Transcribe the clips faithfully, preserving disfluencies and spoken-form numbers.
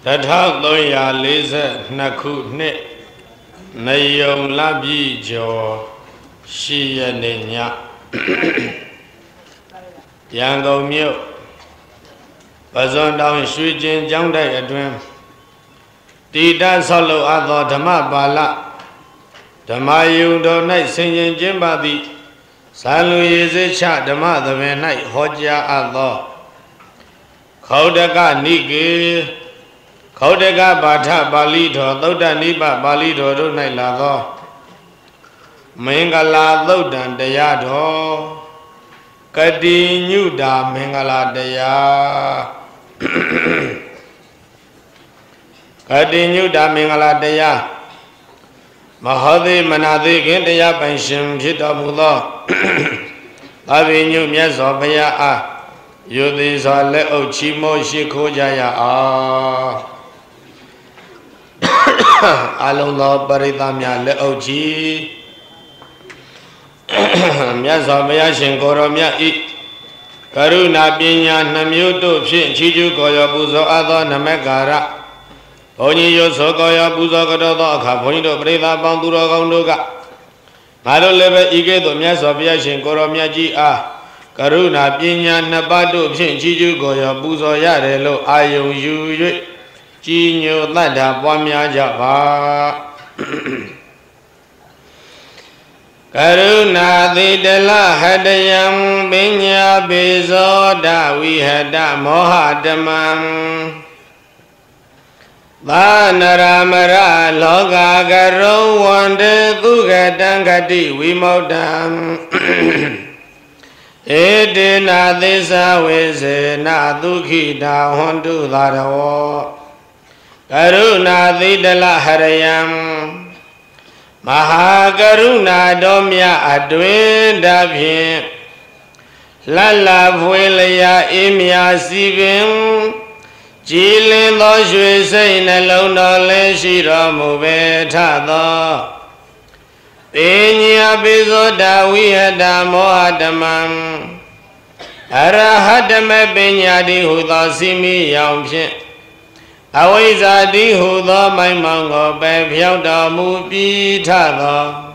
Tata Loya Liza Nakune Nayom Labi Jo Shia Ninya Yango Mio Bazon down Shujin Jangda Adwin Tida Solo Ado Dama Bala Damayu do night singing Jimbadi Salu Yizicha Dama the night Hoja Ado Kaudaka Niki Kaudaka Bata Balito Loda Niba Balito do night lado Mengala Lodan Deyado Kadi Nuda Mengala Deya Kadi Nuda Mengala Deya Mahadi Manadi Gindia Pension Jita Mula Avinu Miazobaya A Yudis are Leo Chimo Shiko Jaya A Alonso Baridamia Leo G Miazobaya Shinkoromia E Karuna Pinya Namuto Chiju Koya Buzo Ada Namegara Oni Yosokoya Buzokoda Kapoino Breda Bandura Gondoga Maro Leve Ige to Miazobia Shinkoromia G A Karuna Pinya Nabado Chiju Goya Buzo Yarelo Ayo Yu Jinyo Lada Wamia Java Karuna Didela Hadayam Binya Bizoda we had a Mohadaman Vanaramara Loga Garo Wande Duga Dangadi we modam Edina Disa Wize Naduki Da Hondu Ladawo Karuna Didela Hadayam Mahakaruna Domya Adwin Dabhin Lala Vuelaya Imya Sivim Jilin Loshwe Sain Alona Leshira Mubetado Pinya Bizoda Wihada Mohadaman Arahadame Binyadi Huda Simi Yamshin Awizadi Huda Maimango Bebyoda Mubi Tado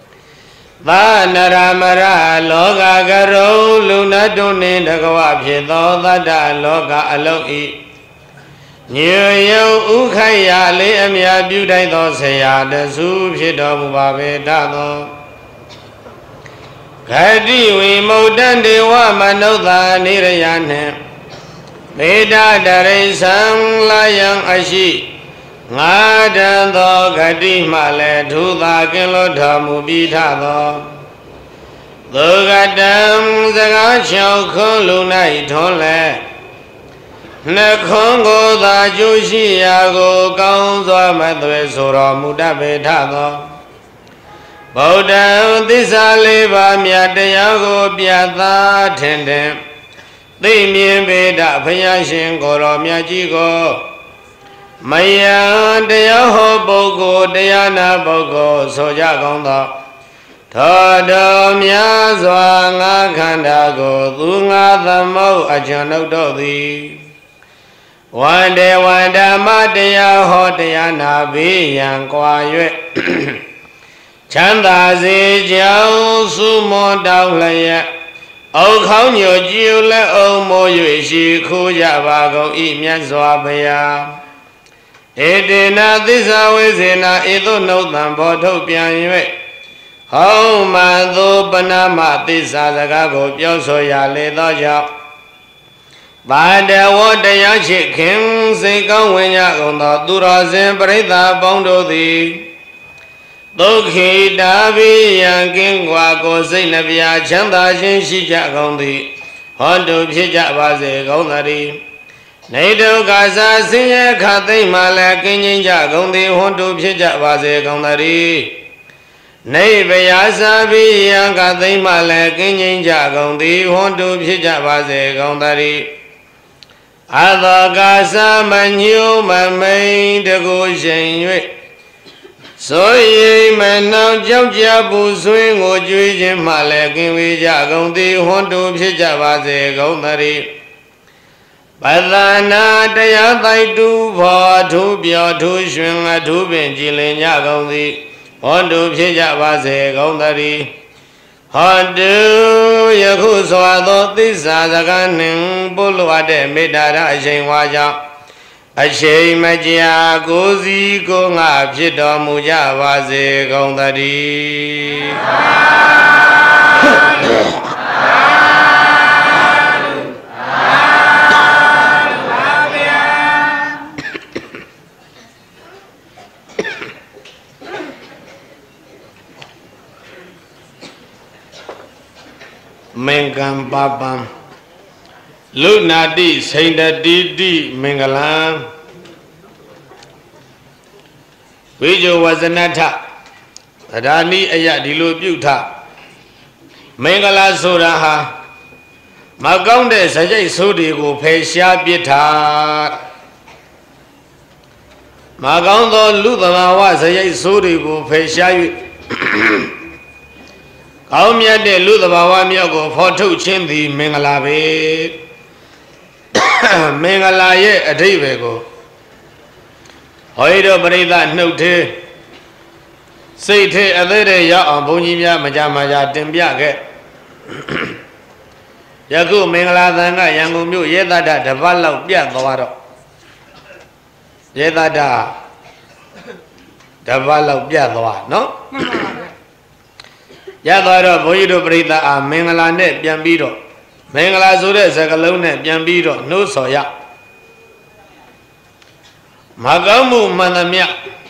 Vanaramara Loga Garo Luna Dunin Dagawa Pido Dada Loga Aloi Nyo Ukaya Leamia Budai Dosea the Su Pido Mubabe Dado Kadi we Modande Wamanoda Nirayanem Veda Dare Sang Layang Ashi Ngadan Do Gadi Male Duda Kilo Damu Bidado Dugadam Zaga Choko Luna Itole Nakongo Da Joshi Yago Kaunzo Madwe Sura Muda Bedado Bodam Disaleva Miatayago Piata Tendem They mean Beda Payashin Goromia Jigo Maya Deyaho Bogo Deyana Bogo Soja Gonda Todo Miazwa Kandago Dunga the Mo Ajano Dodi One day one day Matia Hotiana Be Yang Quiet Chanda Zijao Sumo Dowlaya O Konyo Jule O Moyu Shikuja Vago Imian Swabaya Edina this always in a Ido no Tambo Pian Home and do Panama this Azagago Yosoya Ledoja By the water Yachi King Siko when Yagonda Durazin Breda Bondo the Doki Davi Yanking Wako Sinavia Chanda Shin Gondi Hondo Pija Baze Gondari Nado Gaza Sinya Kati Malak Ninja Gondi Hondo Pija Baze Gondari Navia Sabi Yankati Malak Ninja Gondi Hondo Pija Baze Gondari Ada Gaza Manu Mamay the Goshen So ye man now Jabu swing or Juijin Malak in Vijagondi Hondo Pija Baze Gondari Badana Daya Taitu Vatu Biatu Shwinga Tubin Jilinya Gondi Hondu Pija Vase Gondari Hondu Yaku Swado Tisa Zaganing Buluade Midara Shingwaja Ashay Magia Gozi Gonga Pito Muja Vase Gondari Mengam Babam Lunadi Sainda Didi Mengalam Vijo Wazanata Adani Aya Dilu Buta Mengala Suraha Magonde Sajay Sudi Go Pesha Bita Magondo Ludama Sajay Sudi Go Pesha Kaumya de Ludabawa Miago Foto Chindi Mengalabe Mengalaye Adivego Hoido Breda Note Sate Adere Ya Bonimia Majamaja Timbiake Yaku Mengala Danga Yangu Yedada Davala Biagawaro Yedada Davala Biagawa, no? Yadara Boyido Brida a Mengala net Biambido Mengala Zure Zagalone Biambido no soya Magamu Manamia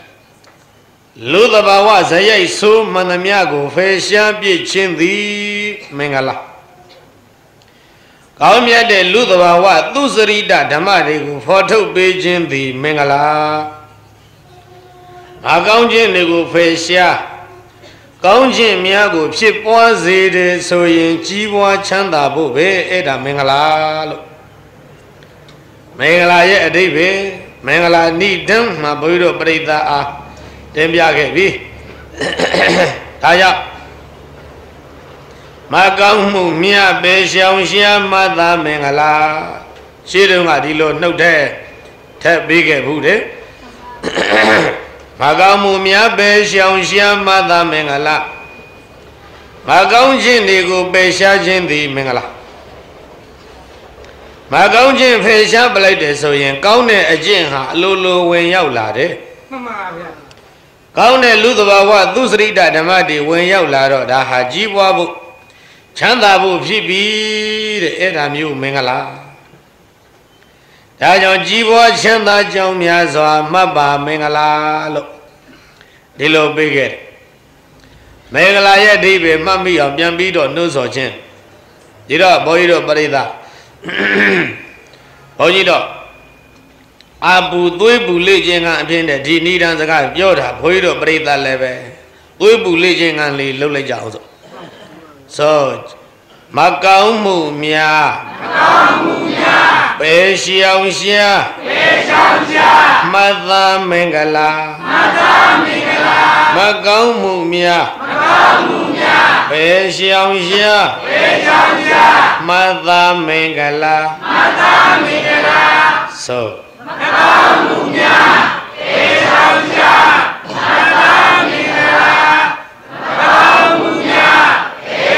Ludabawa Zayay Su Manamiago Fesha Bichindi Mengala Kaumia de Ludabawa Tuzarida Damadigo Photo Bijindi Mengala Magaunjin Nego Fesha Kaunjin Miago Chip was it so in Chiwa Chanda Bobe Eda Mengala Mengala Ye David Mengala need them, my Boydo Breda are Dembiagebi Taya Magamu Mia Beshaunshia Mother Mengala Shidunga Dilo no day Tap big a bude Magamu Mia Beshaunshia Mother Mengala Magaunjin Nigo Besha Jindi Mengala Magaunjin Fesha Blade so yen Kaune a jinha Lulu when Yaulade Kaune Ludawa Dusrida Damadi when Yaulado da Haji Wabu Chandabu Pibi the Edamu Mengala Dajon Jibo Chanda Jomiazo Maba Mengala Dilo Biget Mengala Yadibe Mami of Yambido Nuzo Chen Dida Boydo Barida Boyido Abu Duibu Legend and Pinda Dini and the guy Yoda Boydo Barida Leve Uibu Legend and Lee Lule Jauzo So Macaumu Mia Peshiausia Mother Mengala Macaumu Mia Peshiausia Mother Mengala So Macaumu Mia Peshiausia Mother Mengala Macaumu Mia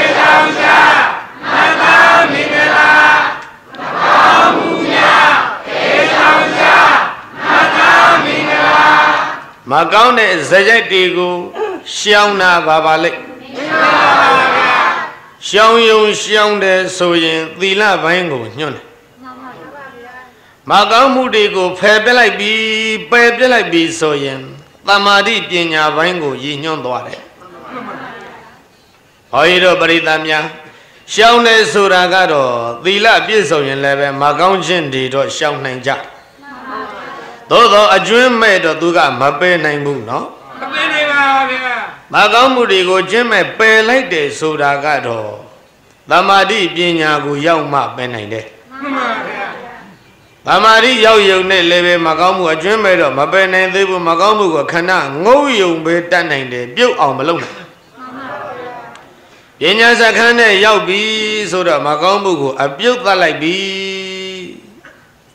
Magaune Zajatigo Shauna Babale Shaun Yung Shaun de Soyin Dila Vango Yun Magamudigo Pebelai be Pebelai be Soyin Tamadi Pinya Vango Yin Dware Oido Baridamia Shaun de Suragado Dila Bisoyin Leve Magaunjin Dido Shaun Nanja Though a dream made of Duga Mabe Naimu, no? Magamudi go Jim pay like the Sudagado. Damadi Pinyagu Yauma Benade. Damadi Yau Yone Leve Magamu, a dream made of Mabe Naibu Magamu, Kana, no you be tanning, built on Malone. Pinyasakane Yau be so that Magamu, a built like be.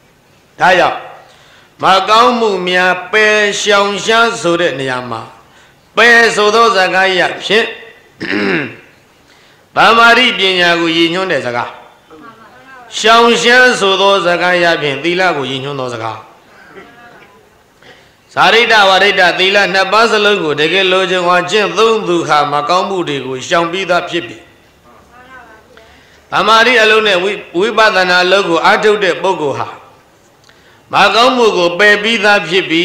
ဒါကြောင့်မကောင်းမှုများပယ်ရှောင်ရှားဆိုတဲ့နေရာမှာပယ်ဆိုသောစကားရဖြင့်ဗမာရိပညာကိုရည်ညွှန်းတဲ့စကားရှောင်ရှားဆိုသောစကားရဖြင့်သီလကိုရည်ညွှန်းသောစကားသာရိတဝရိတသီလနှစ်ပါးစလုံးကိုတကယ်လိုချင်အောင်ကျင့်သုံးသူဟာမကောင်းမှုတွေကိုရှောင်ပြီးသားဖြစ်ပြီဗမာရိအလုံးနဲ့ဝိပဿနာအလုံးကိုအားထုတ်တဲ့ပုဂ္ဂိုလ်ဟာမကောင်းမှုကိုပယ်ပြီးသားဖြစ်ပြီ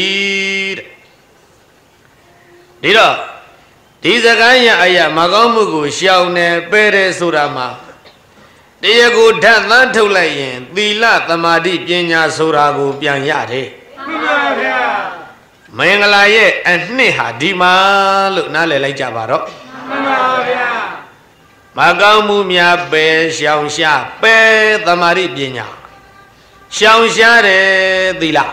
တဲ့ဒီတော့ဒီစကားရအရာမကောင်းမှုကိုရှောင်နေပယ်တယ်ဆိုတာမှာတရားကိုဓာတ်သန်းထုတ်လိုက်ရင်သီလသမာဓိပညာဆိုတာကိုပြန်ရတယ်မှန်ပါဗျာမင်္ဂလာရဲ့အနှစ်ဟာဒီမှာလို့နားလည်လိုက်ကြပါတော့မှန်ပါဗျာမကောင်းမှုများပယ်ရှောင်ရှားပယ်သမာဓိပညာရှောင်ရှားတယ်သီလ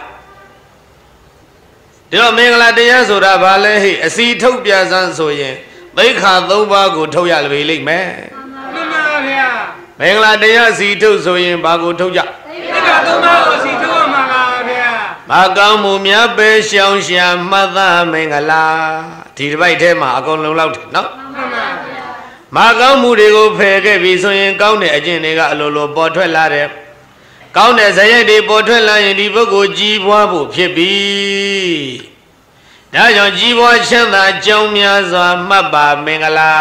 ဒီတော့မင်္ဂလာတရားဆိုတာဘာလဲဟိအစီထုတ်ပြစမ်းဆိုရင်သိက္ခာသုံးပါးကိုထုတ်ရလေလိမ့်မယ်မှန်ပါဗျာမင်္ဂလာတရားစီထုတ်ဆိုရင်ဘာကိုထုတ်ကြသိက္ခာသုံးပါးကိုစီထုတ်ရမှာပါဗျာမကောင်းမှုများပယ်ရှောင်ရှားမှတ်သားမင်္ဂလာဒီတစ်ပိုက်ထဲမှာအကုန်လုံးလောက်တယ်နော်မှန်ပါဗျာမကောင်းမှုတွေကိုဖယ်ခဲ့ပြီဆိုရင်ကောင်းတဲ့အကျင့်တွေကအလိုလိုပေါ်ထွက်လာတယ်ကောင်းတဲ့ဇယက်တွေပေါ်ထွက်လာရင်ဒီပုဂ္ဂိုလ်ကြီးပွားဖို့ဖြစ်ပြီဒါကြောင့်ကြီးပွားချမ်းသာကြောင်းများစွာမှတ်ပါမင်္ဂလာ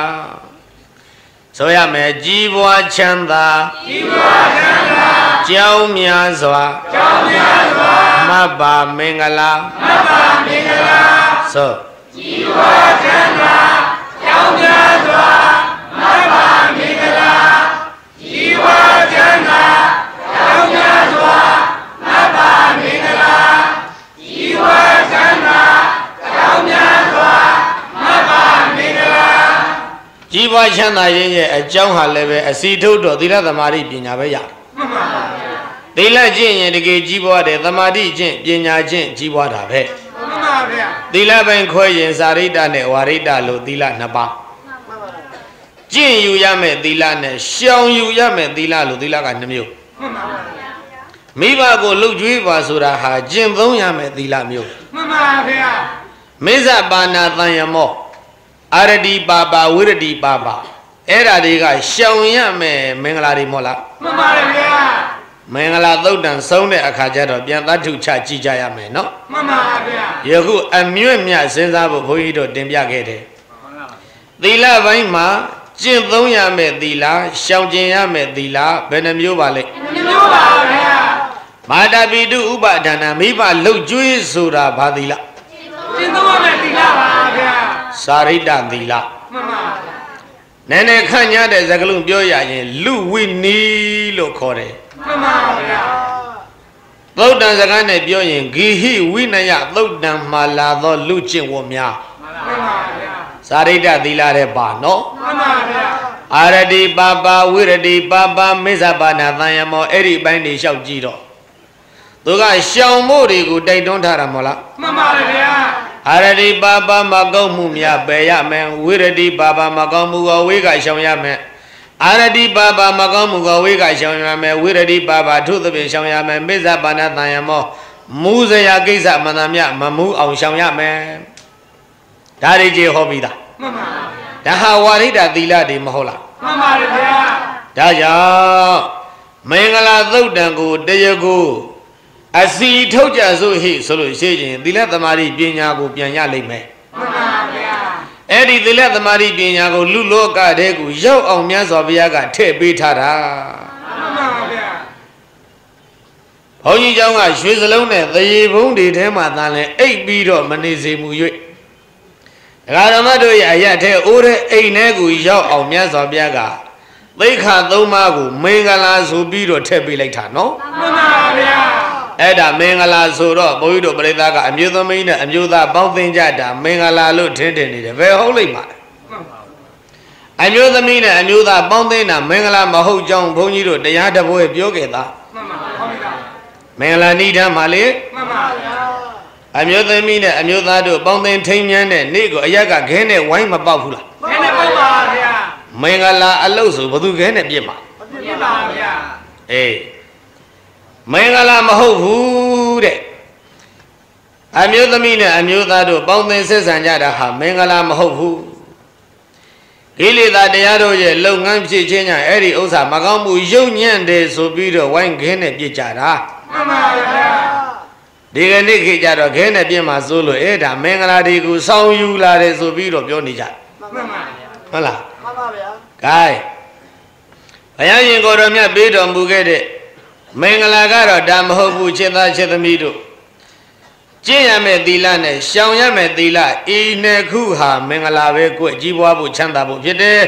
ဆိုရမယ်ကြီးပွားချမ်းသာကြီးပွားချမ်းသာကြောင်းများစွာကြောင်းများစွာမှတ်ပါမင်္ဂလာမှတ်ပါမင်္ဂလာဆိုကြီးပွားချမ်းသာကြောင်းများစွာမှတ်ပါမင်္ဂလာကြီးပွားချမ်းသာကြောင်းများစွာမှတ်ပါမင်္ဂလာကြီးပွားချမ်းသာကြောင်းများစွာမှတ်ပါမင်္ဂလာကြီးပွားချမ်းသာခြင်းရဲ့အကြောင်းဟာလည်းပဲအစီထုတ်တော်သီလသမာဓိပညာပဲရမှန်ပါဗျာသီလကျင့်ရင်တကယ်ကြီးပွားတယ်သမာဓိကျင့်ပညာကျင့်ကြီးပွားတာပဲမှန်ပါဗျာသီလပိုင်းခွဲရင်စာရိတ္တနဲ့ဝါရိတ္တလို့သီလနှစ်ပါးကျင့်ယူရမယ်သီလနဲ့ရှောင်ယူရမယ်သီလလို့သီလကနှစ်မျိုးမှန်ပါဗျာမိဘကိုလှုပ်ကြွေးပါဆိုတာဟာကျင့်သုံးရမယ်သီလမျိုးမှန်ပါဗျာမိစ္ဆပါဏသံယမောအာရတိပါပါဝိရတိပါပါအဲ့ဓာတွေကရှောင်ရမယ်မင်္ဂလာတွေမဟုတ်လားမှန်ပါဗျာမင်္ဂလာသုတ်တံဆုံးတဲ့အခါကျတော့ပြန်သတ္ထုချကြည့်ကြရမယ်နော်မှန်ပါဗျာယခုအမြင့်မြတ်စဉ်းစားဖို့ဘုန်းကြီးတို့တင်ပြခဲ့တယ်သီလပိုင်းမှာကျင့်သုံးရမယ်သီလရှောင်ကျင်ရမယ်သီလဘယ်နှမျိုးပါလဲနှမျိုးပါဗျာမာတာပိတုဥပဒါနမိဘလှုပ်ကြွေးဆိုတာဘာသီလကျင့်သုံးရမယ်သီလပါဗျာစာရိတ္တသီလမှန်ပါဗျာနည်းနည်းခန့်ညားတဲ့စကားလုံးပြောရရင်လူဝိနီလို့ခေါ်တယ်မှန်ပါဗျာသုတ်တံစကားနဲ့ပြောရင်ဂိဟိဝိနယသုတ်တံမှာလာသောလူကျင့်ဝတ်များမှန်ပါဗျာစာရိတ္တသီလတဲ့ပါနော်မှန်ပါဗျာအာရတိပါပါဝိရတိပါပါမိစ္ဆပါဏသံယမောအဲ့ဒီပိုင်းတွေလျှောက်ကြည့်တော့သူကရှောင်ဖို့တွေကိုတိုက်တွန်းထားတာမဟုတ်လားမှန်ပါဗျာအာရတိပါပါမကောင်းမှုများပယ်ရမယ်ဝိရတိပါပါမကောင်းမှုကိုဝေးကရှောင်ရမယ်အာရတိပါပါမကောင်းမှုကိုဝေးကရှောင်ရမယ်ဝိရတိပါပါထုသဖြင့်ရှောင်ရမယ်မိစ္ဆပါဏသံယမောမူးစရာကိစ္စမနာမြမမူးအောင်ရှောင်ရမယ်ဒါတွေကြီးဟောပြီးသားမှန်ပါဗျာဒါဟာဝါရိတ္တသီလတွေမဟုတ်လားမှန်ပါဗျာဒါကြောင့်မင်္ဂလာသုတ်တံကိုတရားကိုအစီထုတ်ကြစို့ဟိဆိုလို့ရှိရင်သီလသမာဓိပညာကိုပြန်ရလိမ့်မယ်မှန်ပါဗျာအဲ့ဒီသီလသမာဓိပညာကိုလူလောကတည်းကရောက်အောင်မြတ်စွာဘုရားကထည့်ပေးထားတာမှန်ပါဗျာဘုန်းကြီးเจ้าကရွှေစလုံးနဲ့သရေဘုံတွေထဲမှာသာလဲအိပ်ပြီးတော့မနေစေမှု၍ဒကာဓမ္မတို့ရဲ့အရထဲအိုးတဲ့အိမ်ထဲကိုရောက်အောင်မြတ်စွာဘုရားကသိက္ခာသုံးပါးကိုမင်္ဂလာဆိုပြီးတော့ထည့်ပေးလိုက်တာနော်မှန်ပါဗျာအဲ့ဒါမင်္ဂလာဆိုတော့ဘုန်းကြီးတို့ပြိဿကအမျိုးသမီးနဲ့အမျိုးသားပေါင်းသင်ကြတာမင်္ဂလာလို့ထင်ထင်နေတယ်ဘယ်ဟုတ်လိမ့်မှာမှန်ပါအမျိုးသမီးနဲ့အမျိုးသားပေါင်းသင်တာမင်္ဂလာမဟုတ်ကြောင်းဘုန်းကြီးတို့တရားတပွဲပြောခဲ့တာမှန်ပါဟုတ်ပါမင်္ဂလာနိဒာမှာလေမှန်ပါဗျာအမျိုးသမီးနဲ့အမျိုးသားတို့ပေါင်းသင်ထိမ်းမြန်းတဲ့နေ့ကိုအရက်ကခဲနဲ့ဝိုင်းမပေါက်ဘူးလားခဲနဲ့ပေါက်ပါဗျာမင်္ဂလာအလုတ်ဆိုဘသူခဲနဲ့ပြစ်မှာပြစ်ပါဗျာအေးမင်္ဂလာမဟုတ်ဘူးတဲ့အမျိုးသမီးနဲ့အမျိုးသားတို့ပေါင်းသင်ဆက်ဆံကြတာဟာမင်္ဂလာမဟုတ်ဘူးကိလေသာတရားတို့ရဲ့လုပ်ငန်းဖြစ်ခြင်းကြောင့်အဲ့ဒီဥစ္စာမကောင်းမှုယုံညံ့တယ်ဆိုပြီးတော့ဝိုင်းခင်းနဲ့ပြစ်ကြတာမှန်ပါဗျာဒီကနေ့ခေတ်ကြတော့ခင်းနဲ့ပြစ်မှာစိုးလို့အဲ့ဒါမင်္ဂလာတွေကိုစောင်းယူလာတယ်ဆိုပြီးတော့ပြောနေကြမှန်ပါဗျာဟုတ်လားမှန်ပါဗျာ gain ဘုရားရှင်ကိုယ်တော်မြတ်ပေးတော်မူခဲ့တဲ့မင်္ဂလာကတော့ဒါမဟုတ်ဘူးချက်သားချက်သမီးတို့ကျင့်ရမယ့်သီလနဲ့ရှောင်ရမယ့်သီလဤနှစ်ခုဟာမင်္ဂလာပဲကိုယ်ကြီးပွားဖို့ချမ်းသာဖို့ဖြစ်တယ်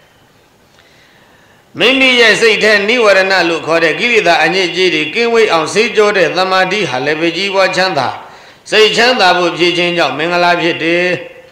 မိမိရဲ့စိတ်ထဲနိဝရဏလို့ခေါ်တဲ့ကိလေသာအညစ်အကြေးတွေကင်းဝေးအောင်စေကြောတဲ့သမာဓိဟာလည်းပဲကြီးပွားချမ်းသာစိတ်ချမ်းသာဖို့ဖြစ်ခြင်းကြောင့်မင်္ဂလာဖြစ်တယ်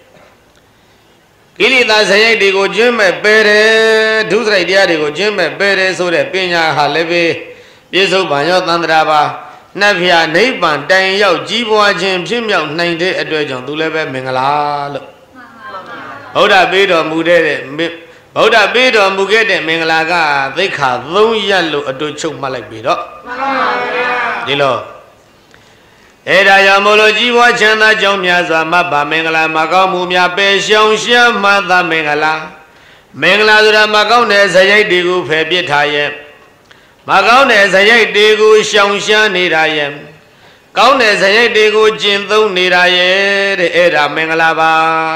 ကိလေသာဇယိုက်တွေကိုကျွမ်းမဲ့ပယ်တယ်ဒုစရိုက်တရားတွေကိုကျွမ်းမဲ့ပယ်တယ်ဆိုတဲ့ပညာဟာလည်းပဲပြစ္ဆုတ်ပံရောသန္တရာပါနှက်ဖြာနိဗ္ဗာန်တိုင်ရောက်ကြီးပွားခြင်းဖြစ်မြောက်နိုင်တဲ့အတွက်ကြောင့်သူလည်းပဲမင်္ဂလာလို့ဘုရားပေးတော်မူတဲ့ဗုဒ္ဓပေးတော်မူခဲ့တဲ့မင်္ဂလာကသိက္ခာသုံးရပ်လို့အတူချုပ်မှတ်လိုက်ပြီတော့မှန်ပါဗျာဒီလိုအဲ့ဒါကြောင့်မို့လို့ကြီးပွားချမ်းသာကြောင်းများစွာမဘမင်္ဂလာမကောင်းမှုများပယ်ရှောင်ရှမ်းမှသာမင်္ဂလာမင်္ဂလာဆိုတာမကောင်းတဲ့ဇယိုက်တွေကိုဖယ်ပစ်ထားရဲ့မကောင်းတဲ့ဇယိုက်တွေကိုရှောင်ရှမ်းနေတာရဲ့ကောင်းတဲ့ဇယိုက်တွေကိုကျင့်သုံးနေတာရဲ့တဲ့အဲ့ဒါမင်္ဂလာပါ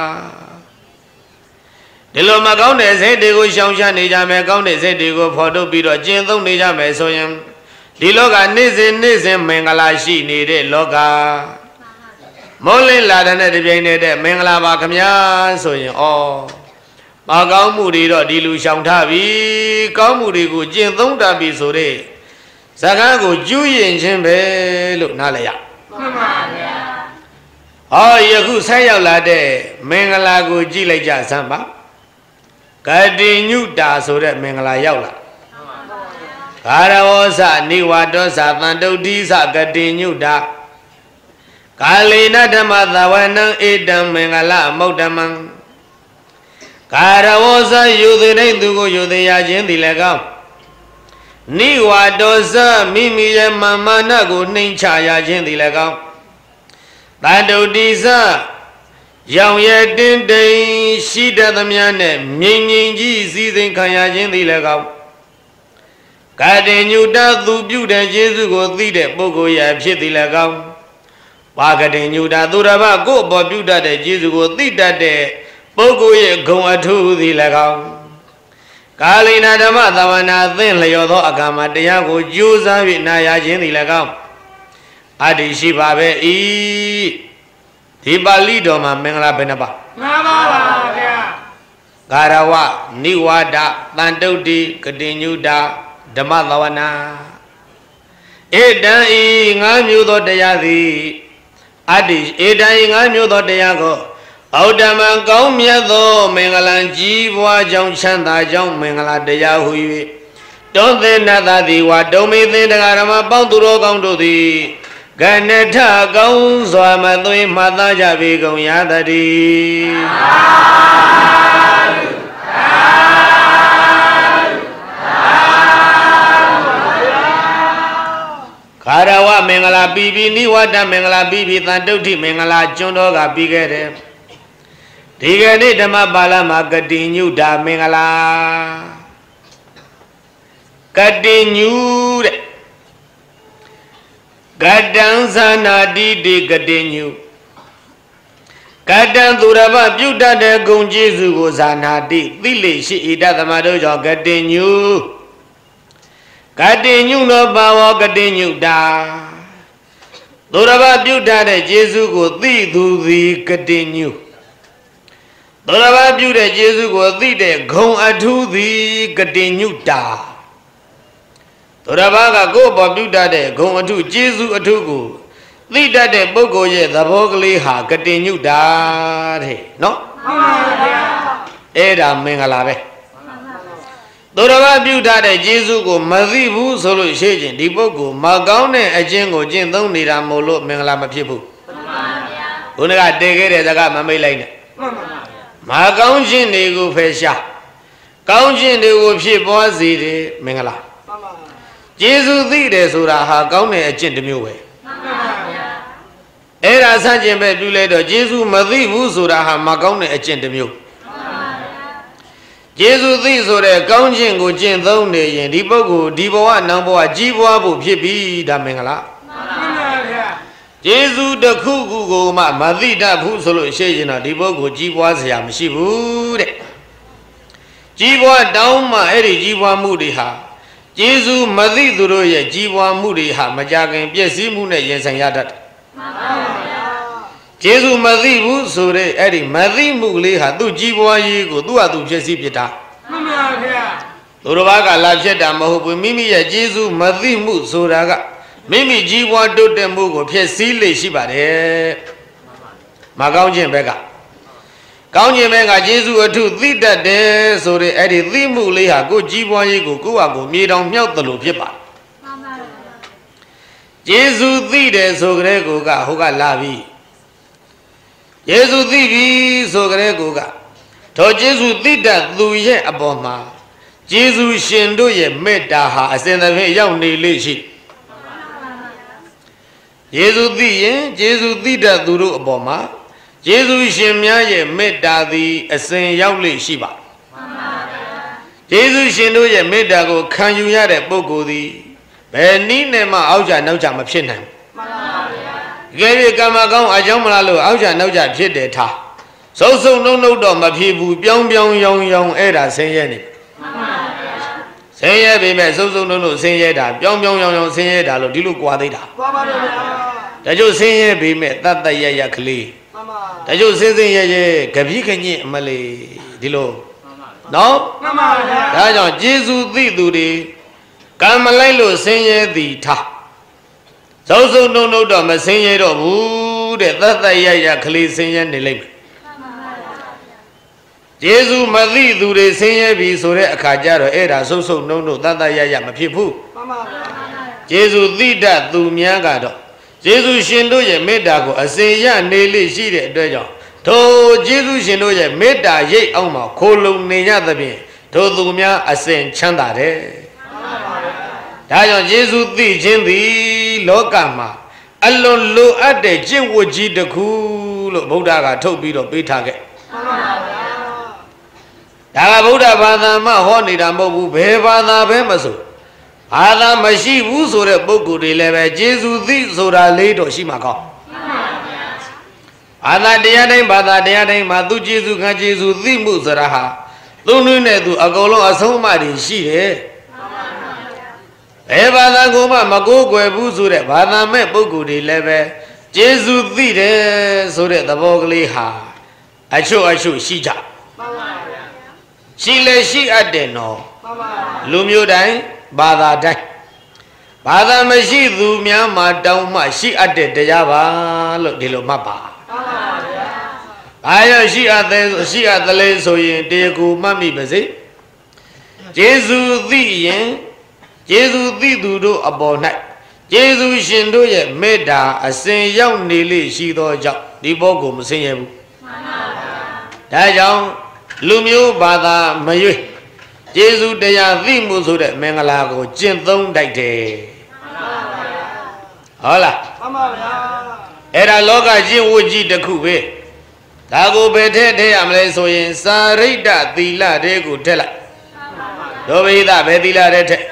ဒီလိုမကောင်းတဲ့ဇယိုက်တွေကိုရှောင်ရှမ်းနေကြမယ်ကောင်းတဲ့ဇယိုက်တွေကိုဖော်ထုတ်ပြီးတော့ကျင့်သုံးနေကြမယ်ဆိုရင်ဒီလောကနေ့စဉ်နေ့စဉ်မင်္ဂလာရှိနေတဲ့လောကမိုးလင်းလာတဲ့တပြိုင်တည်းတဲ့မင်္ဂလာပါခမညာဆိုရင်ဩမကောင်းမှုတွေတော့ဒီလူရှောင်ထားပြီကောင်းမှုတွေကိုကျင့်သုံးတတ်ပြီဆိုတဲ့ဇာတ်ကိုကျူးရင်ခြင်းပဲလို့နားလည်ရမှန်ပါဗျာဟောယခုဆက်ရောက်လာတဲ့မင်္ဂလာကိုကြည့်လိုက်ကြစမ်းပါကတိညုတာဆိုတဲ့မင်္ဂလာရောက်လာဂါရဝောသနိဝါဒောသသန္တုဋ္ဌိသကတိညုတာကာလေနဓမ္မသဝနံဧတံမင်္ဂလမௌတ္တမံကာရဝောသယူသည်သူကိုယူသည်ရခြင်းသည်လည်းကောင်းနိဝါဒောသမိမိရဲ့မာမနကိုနှိမ်ချရခြင်းသည်လည်းကောင်းသန္တုဋ္ဌိသရောင်ရတင်းတိမ်ရှိတတ်သမျှနဲ့မြင်မြင်ကြီးစည်းစိမ်ခံရခြင်းသည်လည်းကောင်းကာတေညုတသူပြုတဲ့ယေရှုကိုသိတဲ့ပုဂ္ဂိုလ်ရာဖြစ်သည်လည်းကောင်းပါကတေညုတသူတစ်ပါးကိုယ်ပေါ်ပြုတတ်တဲ့ယေရှုကိုသိတတ်တဲ့ပုဂ္ဂိုလ်ရဲ့ဂုဏ်အထူးသည်လည်းကောင်းကာလိနာဓမ္မသဝနာသင်လျော်သောအခါမှာတရားကိုကြိုးစားပြီးနာရခြင်းသည်လည်းကောင်းအတ္တိရှိပါပဲဤဒီပါဠိတော်မှာမင်္ဂလာဘယ်နှပါမှန်ပါပါဗျာဂါရဝနိဝါဒတန်တုဋ္ဌိကတိညုတာဓမ္မသဝနာဧတံဤငါးမျိုးသောတရားသည်အတ္တိဧတံဤငါးမျိုးသောတရားကိုဩတ္တမံကောင်းမြတ်သောမင်္ဂလာကြီးပွားကြောင်းချမ်းသာကြောင်းမင်္ဂလာတရားဟု၍တောသေနတတိဝါဒုံမေသင်္တဂရမပေါင်းသူတော်ကောင်းတို့သည်ကဏထကောင်းစွာမသွေးမှတ်သားကြပေကုန်ရသတည်းခါရဝမင်္ဂလာပြီးပြီးနိဝတ္တမင်္ဂလာပြီးပြီးသံတုဋ္ဌိမင်္ဂလာကျွန်းတော်ကပြီးခဲ့တယ်ဒီကနေ့ဓမ္မပါဠိမှာကတိညုတာမင်္ဂလာကတိညုတဲ့ကတံသနာတိတိကတိညုကတံသူရပပြုတတ်တဲ့ဂုဏ်ကျေးဇူးကိုဇာနာတိသိလေရှိဣဒသမတို့ကြောင့်ကတိညုကတိညုသောဘာဝကတိညုတာသူရပပြုတတ်တဲ့ကျေးဇူးကိုသိသူသည်ကတိညုသူရပပြုတဲ့ကျေးဇူးကိုသိတဲ့ဂုဏ်အထူးသည်ကတိညုတာသူရပကကိုယ်ပေါ်ပြုတတ်တဲ့ဂုဏ်အထူးကျေးဇူးအထူးကိုသိတတ်တဲ့ပုဂ္ဂိုလ်ရဲ့သဘောကလေးဟာကတိညုတာတဲ့နော်မှန်ပါဗျာအဲ့ဒါမင်္ဂလာပဲသူတော်ဘာပြုထားတဲ့ကျေးဇူးကိုမသိဘူးဆိုလို့ရှိရင်ဒီပုဂ္ဂိုလ်မကောင်းတဲ့အကျင့်ကိုကျင့်သုံးနေတာမို့လို့မင်္ဂလာမဖြစ်ဘူးမှန်ပါဗျာဘုန်းကတည်ခဲ့တဲ့စကားမမိတ်လိုက်နဲ့မှန်ပါဗျာမကောင်းခြင်းတွေကိုဖယ်ရှားကောင်းခြင်းတွေကိုဖြစ်ပွားစေတယ်မင်္ဂလာမှန်ပါကျ Jesu thi de sura ha kaung ne achin de myo we Era san chin be pyu le do Jesu ma thi bu sura ha ma kaung ne achin de myo Jesu thi so de kaung chin ko chin thong ne yin di puggol di bawa nang bawa ji bwa bu phit bi da mingala Jesu de khu khu ko ma ma thi da phu so lo she yin da di puggol ji bwa sia ma shi bu de Ji bwa taung ma eri ji bwa mu de ha Jesu ma thi tu ro ye ji bwa mu de ha ma ja kin pyet si mu ne yin san ya dat Jesu ma thi bu so de eri ma thi mu le ha tu ji bwa yi ko tu ha tu pyet si pyet ta Tu ro ba ka la pyet ta ma hob bu mi mi ye Jesu ma thi mu so da ka mi mi ji bwa tot tet mu ko pyet si le shi ba de ma kaung chin be ka Kaung chin be ka Jesu athu thi tat de so de eri thi mu le ha ko ji bwa yi ko ko ha ko mye taung myauk talo pyet ba Jesu thi de so kare ko ka ho ka la bi Jesu thi bi so kare ko ka tho Jesu thi tat tu ye apaw ma Jesu shin do ye metta ha asin tha phin yauk ne le shi Jesu thi yin Jesu thi tat tu do apaw ma Jesu shin mya ye metta thi asin yauk le shi ba Jesu shin do ye metta ko khan yu ya de puggol thi be ni ne ma auk ja nauk ja ma phit nai Ge ri kama kaung a chaung ma la lo auk ja nauk ja phit de tha Sau sau nong nong do ma phit bu pyaung pyaung yaung yaung ai da sin ye ni Sin ye be me sau sau nong nong sin ye da pyaung pyaung yaung yaung sin ye da lo di lo kwa thai da Da chou sin ye be me tat tat yat yat kle Da chou sin sin ye ye ka phi ka nyit ma le di lo No Da chaung Jesu thi tu de Kam ma lai lo sin ye thi tha Sau sau nong nong do ma sin ye do bu de tat tat yat yat kle sin ye ne lai Jesu ma thi tu de sin ye bi so de akha ja do ai da sau sau nong nong tat tat yat yat ma phit phu Jesu thi tat tu mya ka do Jesu shin do ye metta ko asin ya ne le shi de atwet jaung tho Jesu shin do ye metta yait aung ma kho long ne nya tha phin tho tu mya asin chan da de Da jaung Jesu thi chin thi loka ma alon lo at de chin wat ji takhu lo Buddha ka thok pi do pe tha ke Da ka Buddha ba tha ma ho ni da mo bu be ba tha be ma so Ba tha ma shi bu so de puggol de le be Jesu thi so da le do shi ma kaung Ba tha taya tain ba tha taya tain ma tu Jesu khan Jesu thi mu sara ha tu nu ne tu a kaung long a song ma de shi de Be ba tha ko ma ma ko kwe bu so de ba tha me puggol de le be Jesu thi de so de thabo kle ha a chou a chou shi ja Shi le shi at de no Lu myo tain ba tha tain ba tha ma shi tu mya ma taung ma shi at de taya ba lo di lo mat ba Ba ya shi at de shi at de le so yin taya ko mat mi pa se Jesu thi yin Jesu thi tu do apaw nai Jesu shin do ye metta asin yauk ne le shi tho jaung di puggol ma sin ye bu Da jaung lu myo ba tha ma ywe Jesu taya thi mu so de mingala ko chin thong dai de Ho la Ai da loka chin wat ji takhu be Da ko be the the ya ma le so yin sa ritta thila de ko thet lai Do be da be thila de thet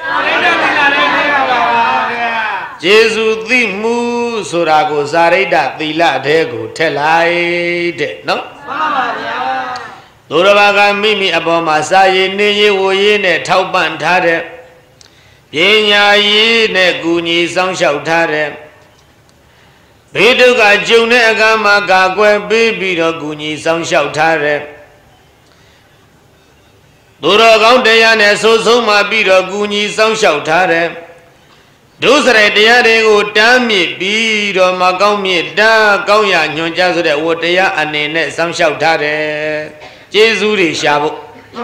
Jesu thi mu so da ko sa ritta thila de ko thet lai de no Tu ro ba ka mi mi apaw ma sa ye ne ye wo ye ne thok pan tha de Pnya yi ne ku nyi saung hyauk tha de Be duk ka jaung ne akha ma ka kwe pe pi do ku nyi saung hyauk tha de Tu ro kaung taya ne so song ma pi do ku nyi saung hyauk tha de Do sarai taya de ko tan myit pi do ma kaung myit ta kaung ya nywan cha so de wo taya ane ne saung hyauk tha de Jesu de sha bo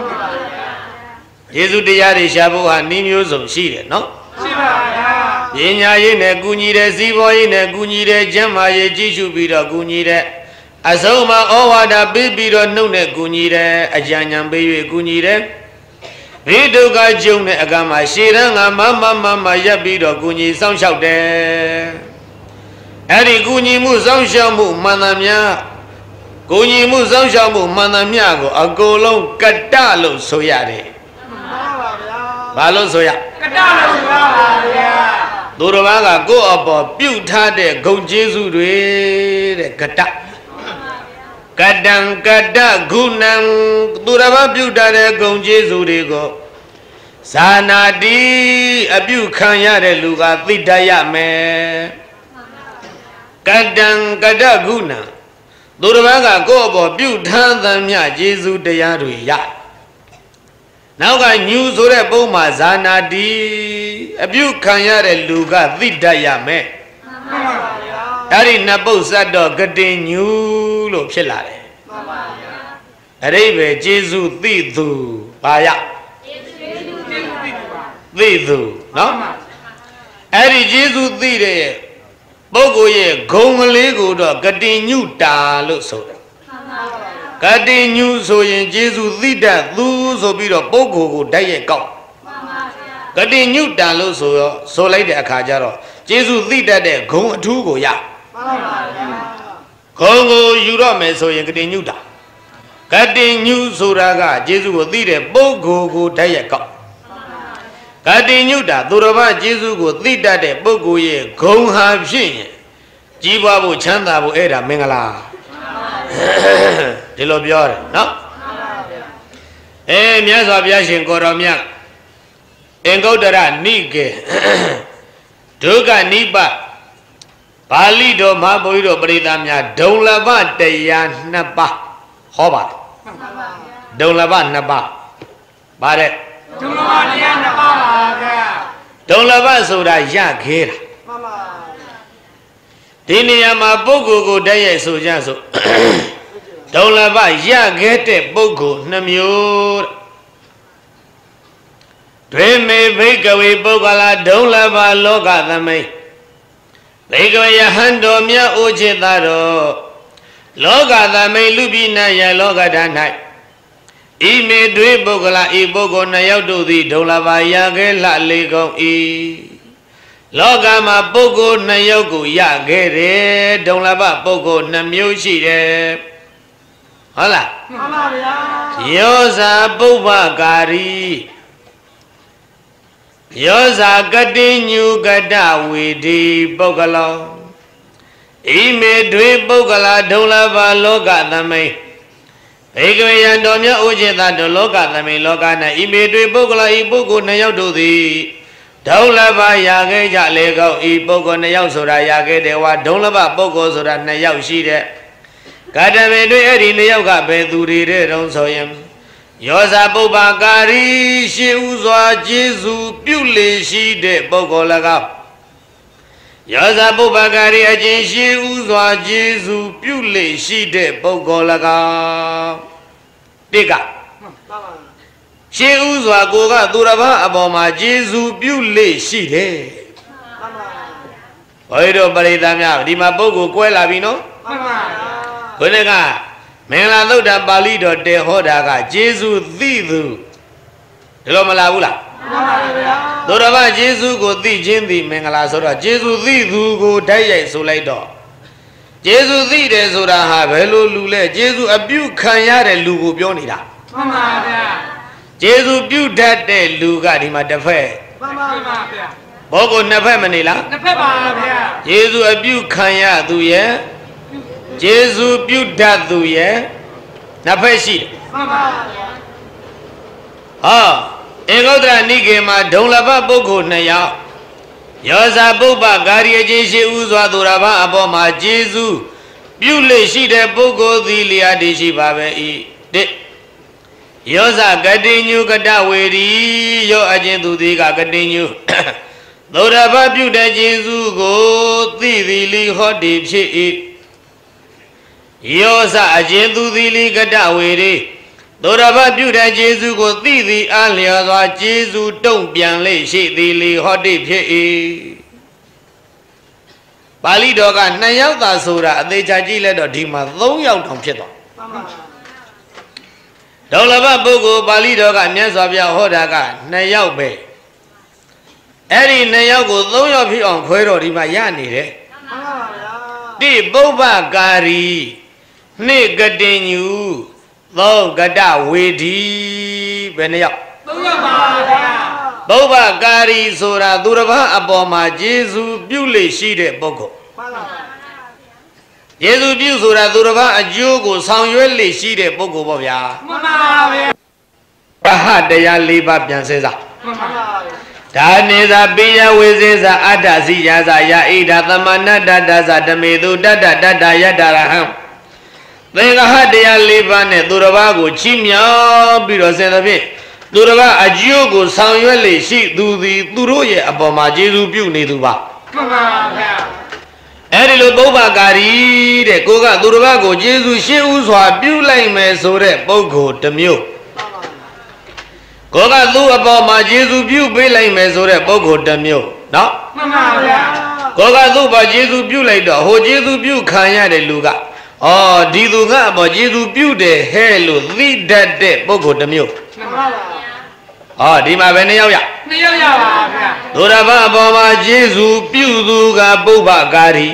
Jesu taya de sha bo ha ni myo song shi de no Shi ba ya Pnya yi ne ku nyi de si bwa yi ne ku nyi de chan ma ye ji shu pi do ku nyi de A song ma aw wa da pe pi do nau ne ku nyi de A jan nyan pe yue ku nyi de ဘေးဒုက္ခကြုံတဲ့အကမှာရှေ့တန်းကမမမမရပ်ပြီးတော့ကုညီဆောင်လျှောက်တယ်အဲ့ဒီကုညီမှုဆောင်လျှောက်မှုမှန်သမျှကုညီမှုဆောင်လျှောက်မှုမှန်သမျှကိုအကုန်လုံးကတ္တလို့ဆိုရတယ်မှန်ပါဗျာဘာလို့ဆိုရကတ္တလို့ဆိုရပါဗျာသူတော်ဘာကကိုယ့်အပေါ်ပြုထားတဲ့ဂုဏ်ကျေးဇူးတွေတဲ့ကတ္တကတ္တံကတ္တဂုဏံသူတော်ဘာပြုထားတဲ့ဂုဏ်ကျေးဇူးတွေကိုဇာနာတိအပြုခံရတဲ့လူကသိတတ်ရမယ်ကတ္တံကတ္တဂုဏံသူတော်ဘာကကိုယ့်အပေါ်ပြုထားသမျှကျေးဇူးတရားတွေရနောက်ကညူဆိုတဲ့ပုံမှာဇာနာတိအပြုခံရတဲ့လူကသိတတ်ရမယ်မှန်ပါဗျာအဲ့ဒီနပုတ်စတ်တော့ကတိညူလို့ဖြစ်လာတယ်မှန်ပါဗျာအရိပဲကျေးဇူးသိသူပါရကျေးဇူးသိသူသိသူနော်အဲ့ဒီကျေးဇူးသိတဲ့ပုဂ္ဂိုလ်ရဲ့ဂုဏ်ကလေးကိုတော့ကတိညူတာလို့ဆိုတာကတိညူဆိုရင်ကျေးဇူးသိတတ်သူဆိုပြီးတော့ပုဂ္ဂိုလ်ကိုတိုက်ရိုက်ကောက်ကတိညူတန်လို့ဆိုရောဆိုလိုက်တဲ့အခါကျတော့ကျေးဇူးသိတတ်တဲ့ဂုဏ်အထူးကိုရမှန်ပါဗျာဂုဏ်ကိုယူတော့မယ်ဆိုရင်ကတိညူတာကတိညူဆိုတာကကျေးဇူးကိုသိတဲ့ပုဂ္ဂိုလ်ကိုတိုက်ရိုက်ကောက်ကတိညူတာသူတော်ဘာကျေးဇူးကိုသိတတ်တဲ့ပုဂ္ဂိုလ်ရဲ့ဂုဏ်ဟာဖြစ်ရင်ကြီးပွားဖို့ချမ်းသာဖို့အဲ့ဒါမင်္ဂလာဒီလိုပြောတယ်နော်အဲမြတ်စွာဘုရားရှင်ကိုရောမြတ်အင်္ဂုတ္တရနိကေဒုက္ခနိပပါဠိတော်မဟာဗုဒ္ဓတော်ပရိသတ်များဒုံလဘတရားနှစ်ပါးဟောပါတယ်ဒုံလဘနှစ်ပါးပါတဲ့ဒုံလဘတရားနှစ်ပါးပါဗျာဒုံလဘဆိုတာရခဲတာမှန်ပါဒီနေရာမှာပုဂ္ဂိုလ်ကိုတည်းရဲ့ဆိုကြဆိုဒုံလဘရခဲ့တဲ့ပုဂ္ဂိုလ်နှမျိုးတွင်မေဘိကဝေပုဂ္ဂလာဒုံလဘလောကသမိတ်ဘိကဝေယဟန်တော်မြတ်အိုချစ်သာတော်လောကသမိတ်လူပြည်နာယလောကဓာ၌ဤမေတွေပုဂ္ဂလာဤပုဂ္ဂိုလ်နှစ်ယောက်တို့သည်ဒုံလဘရခဲ့လှလေကုန်၏လောကမှာပုဂ္ဂိုလ်နှစ်ယောက်ကိုရခဲ့တယ်ဒုံလဘပုဂ္ဂိုလ်နှစ်မျိုးရှိတယ်ဟုတ်လားမှန်ပါဗျာယောဇာပုဗ္ဗကာရီယောဇာကတိညုကတဝေဒီပုဂ္ဂလောဣမေတွေပုဂ္ဂလာဒုံလဘလောကသမိတ်ဧကဝေယံတော်မြတ်ဥจิตတလောကသမိတ်လောက၌ဣမေတွေပုဂ္ဂလာဤပုဂ္ဂိုလ်နှစ်ယောက်တို့သည်ဒုံလဘရခဲ့ကြလေကောဤပုဂ္ဂိုလ်နှစ်ယောက်ဆိုတာရခဲ့တယ်ဝါဒုံလဘပုဂ္ဂိုလ်ဆိုတာနှစ်ယောက်ရှိတဲ့ကာတမေတွေအဲ့ဒီနှစ်ယောက်ကဘယ်သူတွေတဲ့တုံးဆိုရင်ယောဇာပုဗ္ဗကာရီရှေးဥစွာကျေးဇူးပြုလေရှိတဲ့ပုဂ္ဂိုလ်၎င်းယောဇာပုဗ္ဗကာရီအချင်းရှေးဥစွာကျေးဇူးပြုလေရှိတဲ့ပုဂ္ဂိုလ်၎င်းတိကရှေးဥစွာကိုကသူတစ်ပါးအပေါ်မှာကျေးဇူးပြုလေရှိတယ်ဘုရားတို့ပရိသတ်များဒီမှာပုဂ္ဂိုလ်ကွဲလာပြီနော်မှန်ပါဘုရားကမင်္ဂလာသုဒ္ဓပါဠိတော်တေဟောတာကကျေးဇူးသိသူဒီလိုမလားဘူးလားမှန်ပါဗျာသူတော်ဘာကျေးဇူးကိုသိခြင်းသည်မင်္ဂလာဆိုတော့ကျေးဇူးသိသူကိုတိုက်ရိုက်ဆိုလိုက်တော့ကျေးဇူးသိတယ်ဆိုတာဟာဘယ်လိုလူလဲကျေးဇူးအပြုခံရတဲ့လူကိုပြောနေတာမှန်ပါဗျာကျေးဇူးပြုတတ်တဲ့လူကဒီမှာတစ်ဖက်မှန်ပါဗျာဘောကိုနှစ်ဖက်မနေလားနှစ်ဖက်ပါဗျာကျေးဇူးအပြုခံရသူရဲ့ကျေးဇူးပြုတတ်သူရဲ့နှစ်ဖက်ရှိတယ်မှန်ပါဗျာဟောဧကုတ္တရနိကေမှာဒုံလဘပုဂ္ဂိုလ်နှစ်ယောက်ယောဇာပုဗ္ဗကာရီအချင်းရှိဥစွာသူတော်ဘာအပေါ်မှာကျေးဇူးပြုလေရှိတဲ့ပုဂ္ဂိုလ်သည်လျာတည်ရှိပါပဲဤတစ်ယောဇကတိညုကတဝေရီယောအချင်းသူသည်ကကတိညုသူတော်ဘာပြုတဲ့ကျေးဇူးကိုသိသည်လီဟောတိဖြစ်၏ယောဇအချင်းသူသည်လီကတဝေရီသူတော်ဘာပြုတဲ့ကျေးဇူးကိုသိသည်အားလျော်စွာကျေးဇူးတုံ့ပြန်လေရှိသည်လီဟောတိဖြစ်၏ပါဠိတော်ကနှစ်ယောက်သာဆိုတာအသေးချာကြည့်လိုက်တော့ဒီမှာသုံးယောက်တောင်ဖြစ်သွားဒေါလဘပုဂ္ဂိုလ်ပါဠိတော်ကမြတ်စွာဘုရားဟောတာကနှစ်ယောက်ပဲအဲ့ဒီနှစ်ယောက်ကိုသုံးယောက်ဖြစ်အောင်ခွဲတော်ဒီမှာရနေတယ်တိပုဗ္ဗကာရီနှစ်ကတိညူသုံးကတဝေဒီဘယ်နှစ်ယောက်သုံးယောက်ပါဗျာပုဗ္ဗကာရီဆိုတာသူတစ်ပါးအပေါ်မှာယေရှုပြုလေရှိတဲ့ပုဂ္ဂိုလ်မှန်ပါဗျာယေရှုပြုဆိုတာသူတစ်ပါးအကျိုးကိုဆောင်ရွက်လေရှိတဲ့ပုဂ္ဂိုလ်ပေါ့ဗျာမှန်ပါဗျာဘဟတရား၄ပါးပြန်စဲစားမှန်ပါဗျာဒါနေသာပိယဝေစေသာအတ္တစီယာသာယဣဒသမဏတ္တတသဓမေတုတတ္တတတ္တယတ္တရဟံသင်္ဃဟတရား၄ပါးနဲ့သူတစ်ပါးကိုချီးမြှောက်ပြီးတော့ဆင်သဖြင့်သူတစ်ပါးအကျိုးကိုဆောင်ရွက်လေရှိသူသည်သူတို့ရဲ့အပေါ်မှာကျေးဇူးပြုနေသူပါမှန်ပါဗျာအဲ့ဒီလိုပုဗ္ဗကာရီတဲ့ကိုကသူတစ်ပါးကိုကျေးဇူးရှင်းဥစွာပြုလိုက်မယ်ဆိုတဲ့ပုဂ္ဂိုလ်တစ်မျိုးကိုကသူ့အပေါ်မှာယေရှုပြုပေးလိုက်မယ်ဆိုတဲ့ပုဂ္ဂိုလ်တစ်မျိုးနော်မှန်ပါဗျာကိုကသူ့ဘာယေရှုပြုလိုက်တော့ဟိုယေရှုပြုခံရတဲ့လူကအော်ဒီသူကအပေါ်ယေရှုပြုတယ်ဟဲ့လို့သိတတ်တဲ့ပုဂ္ဂိုလ်တစ်မျိုးမှန်ပါဗျာအော်ဒီမှာပဲနှစ်ယောက်ရနှစ်ယောက်ရပါဗျာသူတစ်ပါးအပေါ်မှာယေရှုပြုသူကပုဗ္ဗကာရီ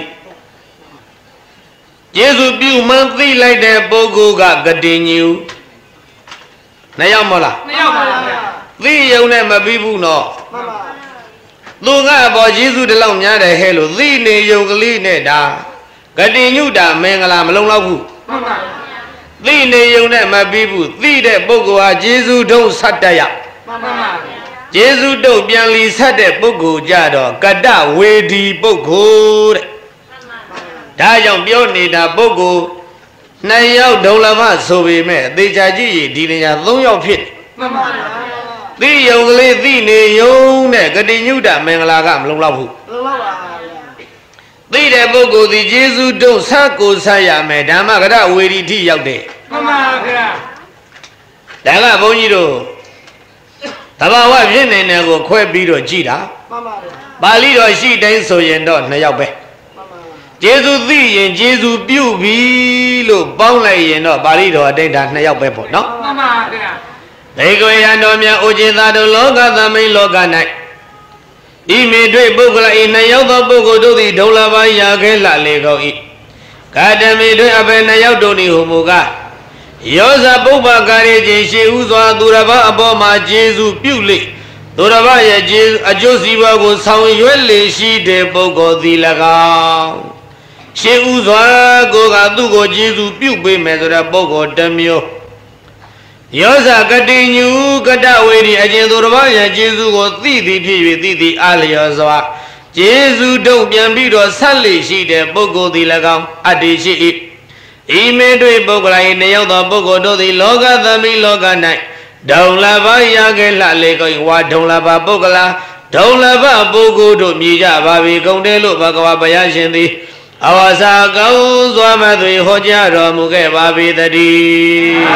ယေရှုပြုမှန်းသိလိုက်တဲ့ပုဂ္ဂိုလ်ကကတိညူနှစ်ယောက်မလားနှစ်ယောက်ပါဗျာသိယုံနဲ့မပြီးဘူးနော်မှန်ပါသူကအပေါ်ယေရှုတလောက်များတယ်ဟဲ့လို့သိနေယုံကလေးနဲ့ဒါဂတိညုတာမင်္ဂလာမလုံလောက်ဘူးမှန်ပါသိနေယုံနဲ့မပြီးဘူးသိတဲ့ပုဂ္ဂိုလ်ဟာယေရှုထုံးဆက်တတ်ရမှန်ပါယေရှုတုတ်ပြန်လီဆက်တဲ့ပုဂ္ဂိုလ်ကြတော့ကတ္တဝေဒီပုဂ္ဂိုလ်တဲ့ဒါကြောင့်ပြောနေတာပုဂ္ဂိုလ်နှစ်ယောက်ဒုံလဘဆိုပေမဲ့အသေးချာကြည့်ရင်ဒီနေရာသုံးယောက်ဖြစ်မှန်ပါဗျာသိယုံကလေးသိနေယုံနဲ့ဂတိညုတမင်္ဂလာကမလုံလောက်ဘူးလုံလောက်ပါဗျာသိတဲ့ပုဂ္ဂိုလ်ဒီယေရှုတုံးဆက်ကိုဆက်ရမယ်ဓမ္မကရဝေဒီတိရောက်တယ်မှန်ပါဗျာဒါကဘုန်းကြီးတို့တဘာဝဖြစ်နေတဲ့ကိုခွဲပြီးတော့ကြည်တာမှန်ပါဗျာပါဠိတော်ရှိတိုင်းဆိုရင်တော့နှစ်ယောက်ပဲကျေစုသိရင်ကျေစုပြုပြီလို့ပေါင်းလိုက်ရင်တော့ပါဠိတော်အတိတ်ဒါနှစ်ယောက်ပဲပေါ့နော်မှန်ပါဗျာဒေကွေယံတော်မြတ်ဥจิตသာတို့လောကသမိန်လောက၌ဤမိတွေ့ပုဂ္ဂလဤနှစ်ယောက်သောပုဂ္ဂိုလ်တို့သည်ဒုလဘရာခဲလှလေကုန်၏ကာတမိတွေ့အပေနှစ်ယောက်တို့သည်ဟူမူကားယောဇပုဗ္ဗကာရီခြင်းရှိဥစွာသူတစ်ပါးအပေါ်မှာကျေစုပြုလေသူတစ်ပါးရဲ့ကျေအကျိုးစီးပွားကိုဆောင်ရွက်လေရှိတဲ့ပုဂ္ဂိုလ်သည်၎င်းရှင်းဥစွာကိုကသူ့ကိုကျေစုပြုပေးမယ်ဆိုတဲ့ပုဂ္ဂိုလ်တစ်မျိုးယောဇကတိညူကတဝေဒီအကျဉ်သူတစ်ပါးရဲ့ကျေစုကိုသိသည်ဖြစ်၍သိသည်အလျော်စွာကျေစုတုံ့ပြန်ပြီးတော့ဆက်လေရှိတဲ့ပုဂ္ဂိုလ်သည်၎င်းအတ္တိရှိ၏ဤမေတွေ့ပုဂ္ဂလ၏နှစ်ယောက်သောပုဂ္ဂိုလ်တို့သည်လောကသမိလောက၌ဒုံလဘရာခဲလှလေကုန်ဝါဒုံလဘပုဂ္ဂလာဒုံလဘပုဂ္ဂိုလ်တို့မြည်ကြပါပြီကုန်တယ်လို့ဘဂဝါဘုရားရှင်သည်အဝါစာကောင်းစွာမသွေဟောကြားတော်မူခဲ့ပါပေတည်း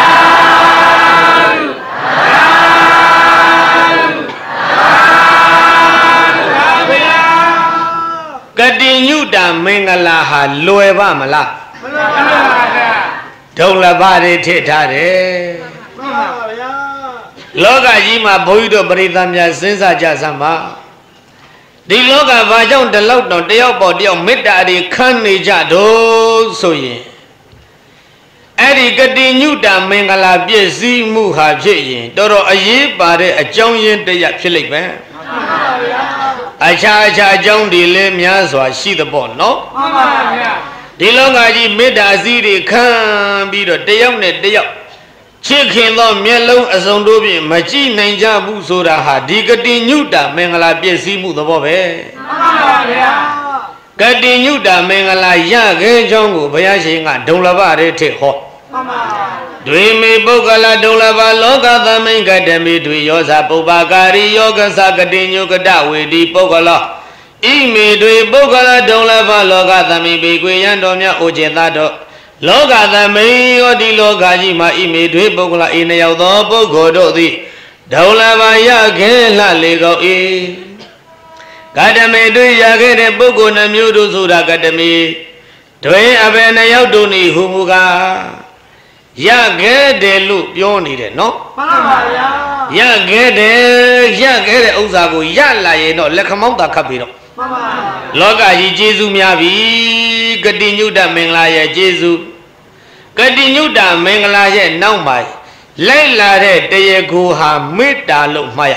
ကတိညုတာမင်္ဂလာဟာလွယ်ပါမလားမလွယ်ပါဘူးဗျာဒုံလဘတွေထစ်ထားတယ်မှန်ပါဗျာလောကကြီးမှာဘုန်းကြီးတို့ပရိသတ်များစဉ်းစားကြစမ်းပါဒီလောကဘာကြောင့်တလောက်တော့တယောက်ပေါ်တယောက်မေတ္တာတွေခမ်းနေကြတော့ဆိုရင်အဲ့ဒီကတိညုတာမင်္ဂလာပြည့်စည်မှုဟာဖြစ်ရင်တော်တော်အရေးပါတဲ့အကြောင်းရင်းတရားဖြစ်လိမ့်မယ်မှန်ပါဗျာအခြားအခြားအကြောင်းတွေလည်းများစွာရှိသပေါ့နော်မှန်ပါဗျာဒီလောကကြီးမေတ္တာစီးတွေခံပြီးတော့တယောက်နဲ့တယောက်ချစ်ခင်သောမျက်လုံးအစုံတို့ဖြင့်မကြည့်နိုင်ကြဘူးဆိုတာဟာဒီကတိညုတာမင်္ဂလာပြည့်စည်မှုသဘောပဲမှန်ပါဗျာကတိညုတာမင်္ဂလာရခဲ့ကြောင်းကိုဘုရားရှင်ကဒုံလဘရဲထဟောမှန်ပါဒွေမေပုဂ္ဂလဒုံလဘလောကသမိန်ကတမေဒွေယောဇပုပ္ပကာရီယောကသကတိညုကတဝေဒီပုဂ္ဂလောဣမေဒွေပုဂ္ဂလဒုံလဘလောကသမိန်ဘေကွေယံတော်မြတ်ဩကျေသတော်လောကသမိန်ရောဒီလောကကြီးမှာဣမေဒွေပုဂ္ဂလဤနှစ်ယောက်သောပုဂ္ဂိုလ်တို့သည်ဒုံလဘရခဲလှလေကုန်၏ကတမေတွေ့ရခဲ့တဲ့ပုဂ္ဂိုလ်နှမျိုးတို့ဆိုတာကတမေတွင်အဘယ်နှစ်ယောက်တို့နေဟူမူကား Ya gede lu pioni de no. Ya gede ya gede usago ya la ye no lekamau tak kapiro. Loga ji Jesu miabi kedinyuda mengla ye Jesu. Kedinyuda mengla ye nau mai. Laila de teye guha mita lu maya.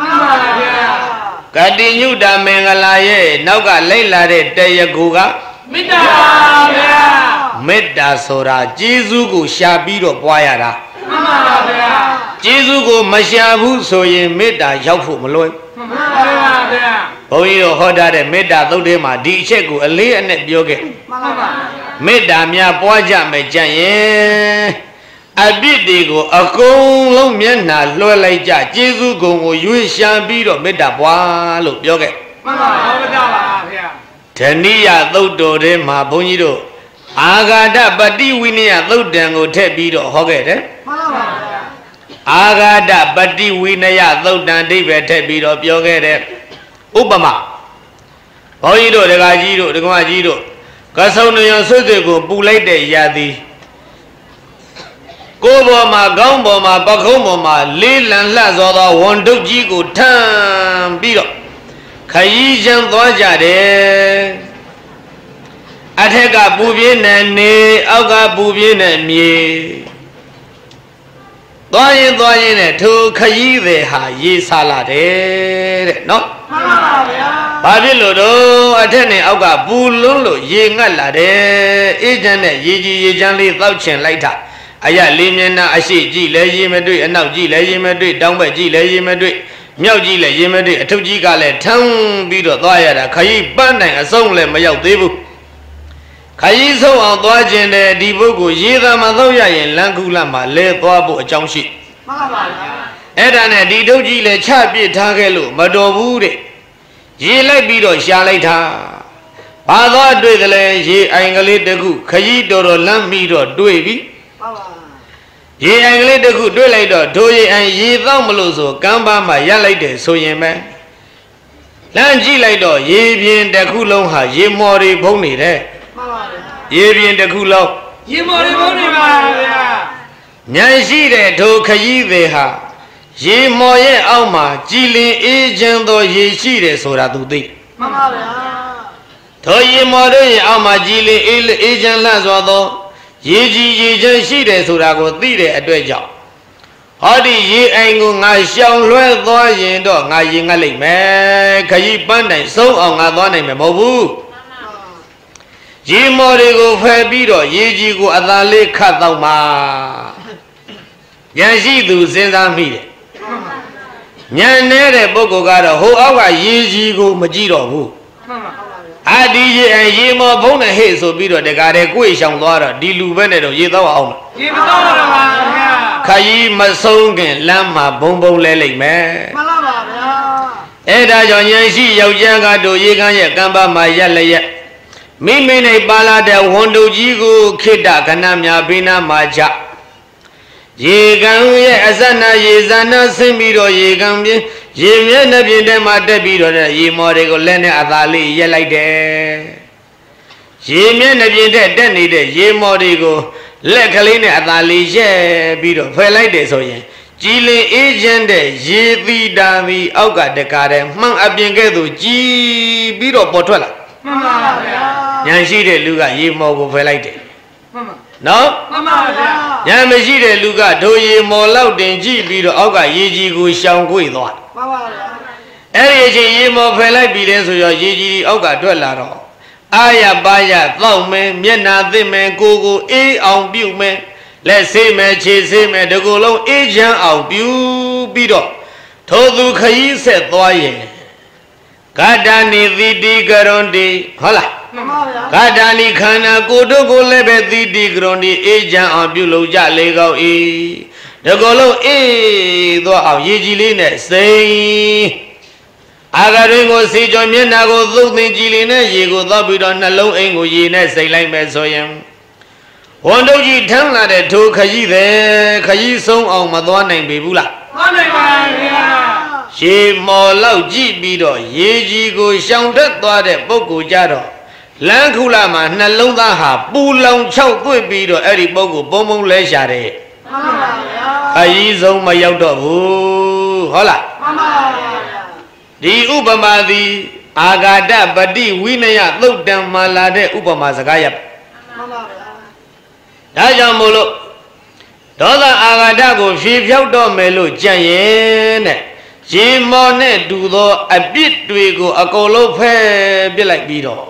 Kedinyuda mengla ye nauga laila de teye guha mita. Meta sora Jesu ko shabiro boyara. Jesu ko mashabu soye meta yaufu maloi. Oyo hoda de meta tode ma di che ko ali ane bioge. Meta mya boja me janye. Abidi ko akong long myan na lo lai ja Jesu ko ko yue shabiro meta boa lo bioge. Taniya todo de ma bonjiro. Agada badi winia laudango tebido hogede. Agada badi winia laudan dibe tebido biogede. Upama. Hoido de gajiro de gajiro. Kasauno yang sute ko pulai de yadi. Kobo ma gambo ma bakomo ma lilan la zoda wondok ji ko tam bido. Kayi jang doja de. Atheka bubine ne auka bubine mie. Doyin doyin ne thu khayi de ha ye sala de de no. Ba phit lo do athe ne auka bu lung lo ye ngat la de. E chan ne ye ji ye chan le tauk chin lai tha. Aya le myen na ashi ji le ye ma twai anauk ji le ye ma twai taung bet ji le ye ma twai miauk ji le ye ma twai athuk ji ka le thang pi do twa ya da khayi pan nai asong le ma yauk the bu. Khayi sou ang twa chin de di puko ye tha ma thok ya yin lan khu la ma le twa bu a chaung shi. Ae da ne di thuk ji le cha pit tha khae lo ma taw bu de. Ye lai pi do sha lai tha. Ba thwa twai the le ye aing kale takku khayi taw taw lan pi do twai pi. Ye aing kale takku twai lai do tho ye aing ye thauk ma lo so kamba ma yat lai de so yin me. Lan ji lai do ye pyin takku long ha ye mo de phong ni de. Ye pyin takku long ye mo de phong ni ma bya. Nyan shi de tho khayi de ha ye mo ye auk ma ji lin e chan tho ye shi de soda tu thi. Ma ma bya. Tho ye mo de ye auk ma ji lin e chan lan swa tho ye ji ye chan shi de soda ko thi de atwet jaung. Hodi ye aing ko nga shaung lwe thwa yin do nga ye ngat lai me. Khayi pan nai song aung nga thwa nai me mho bu. Ye mo de ko phai pi do ye ji ko a tha le khat tauk ma. Nyan shi tu sin sa mi de. Nyan ne de pukko ka do ho auk ka ye ji ko ma ji do bu. A di ye aing ye mo phong ne he so pi do de ka de kwei shaung thwa do di lu be ne do ye thauk aung ma. Ye ma thauk do ma bya. Khayi ma song kin lan ma bong bong le lai me. Ma la ba bya. Ae da jaung nyan shi yauk ja ka do ye kan ye kamba ma yat lai yat. Mi mi nei pa la de wondok ji ko khitta khana mya bina ma cha. Ye kan ye asana ye zana sin pi do ye kan pyin ye mye na pyin de ma tat pi do ye mo de ko let ne a tha le yat lai de. Ye mye na pyin de tat ni de ye mo de ko let kale ne a tha le yat pi do phai lai de so yin ji lin e chan de ye thi ta thi auk ka de ka de mang a pyin kae tu ji pi do paw thwat la. Ma ma bya. Nyan shi de lu ka ye mo ko phai lai de. Ma ma. No? Ma ma bya. Nyan ma shi de lu ka tho ye mo lauk tin ji pi do auk ka ye ji ko shaung kwei thwa. Ma ma bya. Ae di chin ye mo phai lai pi de so yo ye ji auk ka twat la do. Aya ba ya thauk me myat na thit me ko ko e aung pyu me. Let se me che se me de ko long e chan aung pyu pi do. Tho tu khayi set thwa yin. Gata ni thiti karonti hola. Gata ni khana ko do ko le be thiti karonti e chan aung pyu lo ja le kauk e. De ko long e thwa aung ye ji le ne sai. Aga rin ko si chon myat na ko thuk thin ji le ne ye ko thwa pi do na long aing ko ye ne sai lai me so yin. Wondok ji thang la de tho khayi de khayi song aung ma thwa nai pi bu la. Thwa nai ba bya. Ye mo lauk ji pi do ye ji ko shaung that thwa de pukko cha do Lankula ma nalonda ha pulang chow tui bido eri bogu bomong le share. Ayi zong ma yaw do bu. Hola. Di upama di agada badi winaya lodang malade upama sagayap. Da jaw mo lo doda agada ko phi phyaw do me lo jan yin ne. Ji mo ne du do apit twi ko akou long phe pit lai pi do.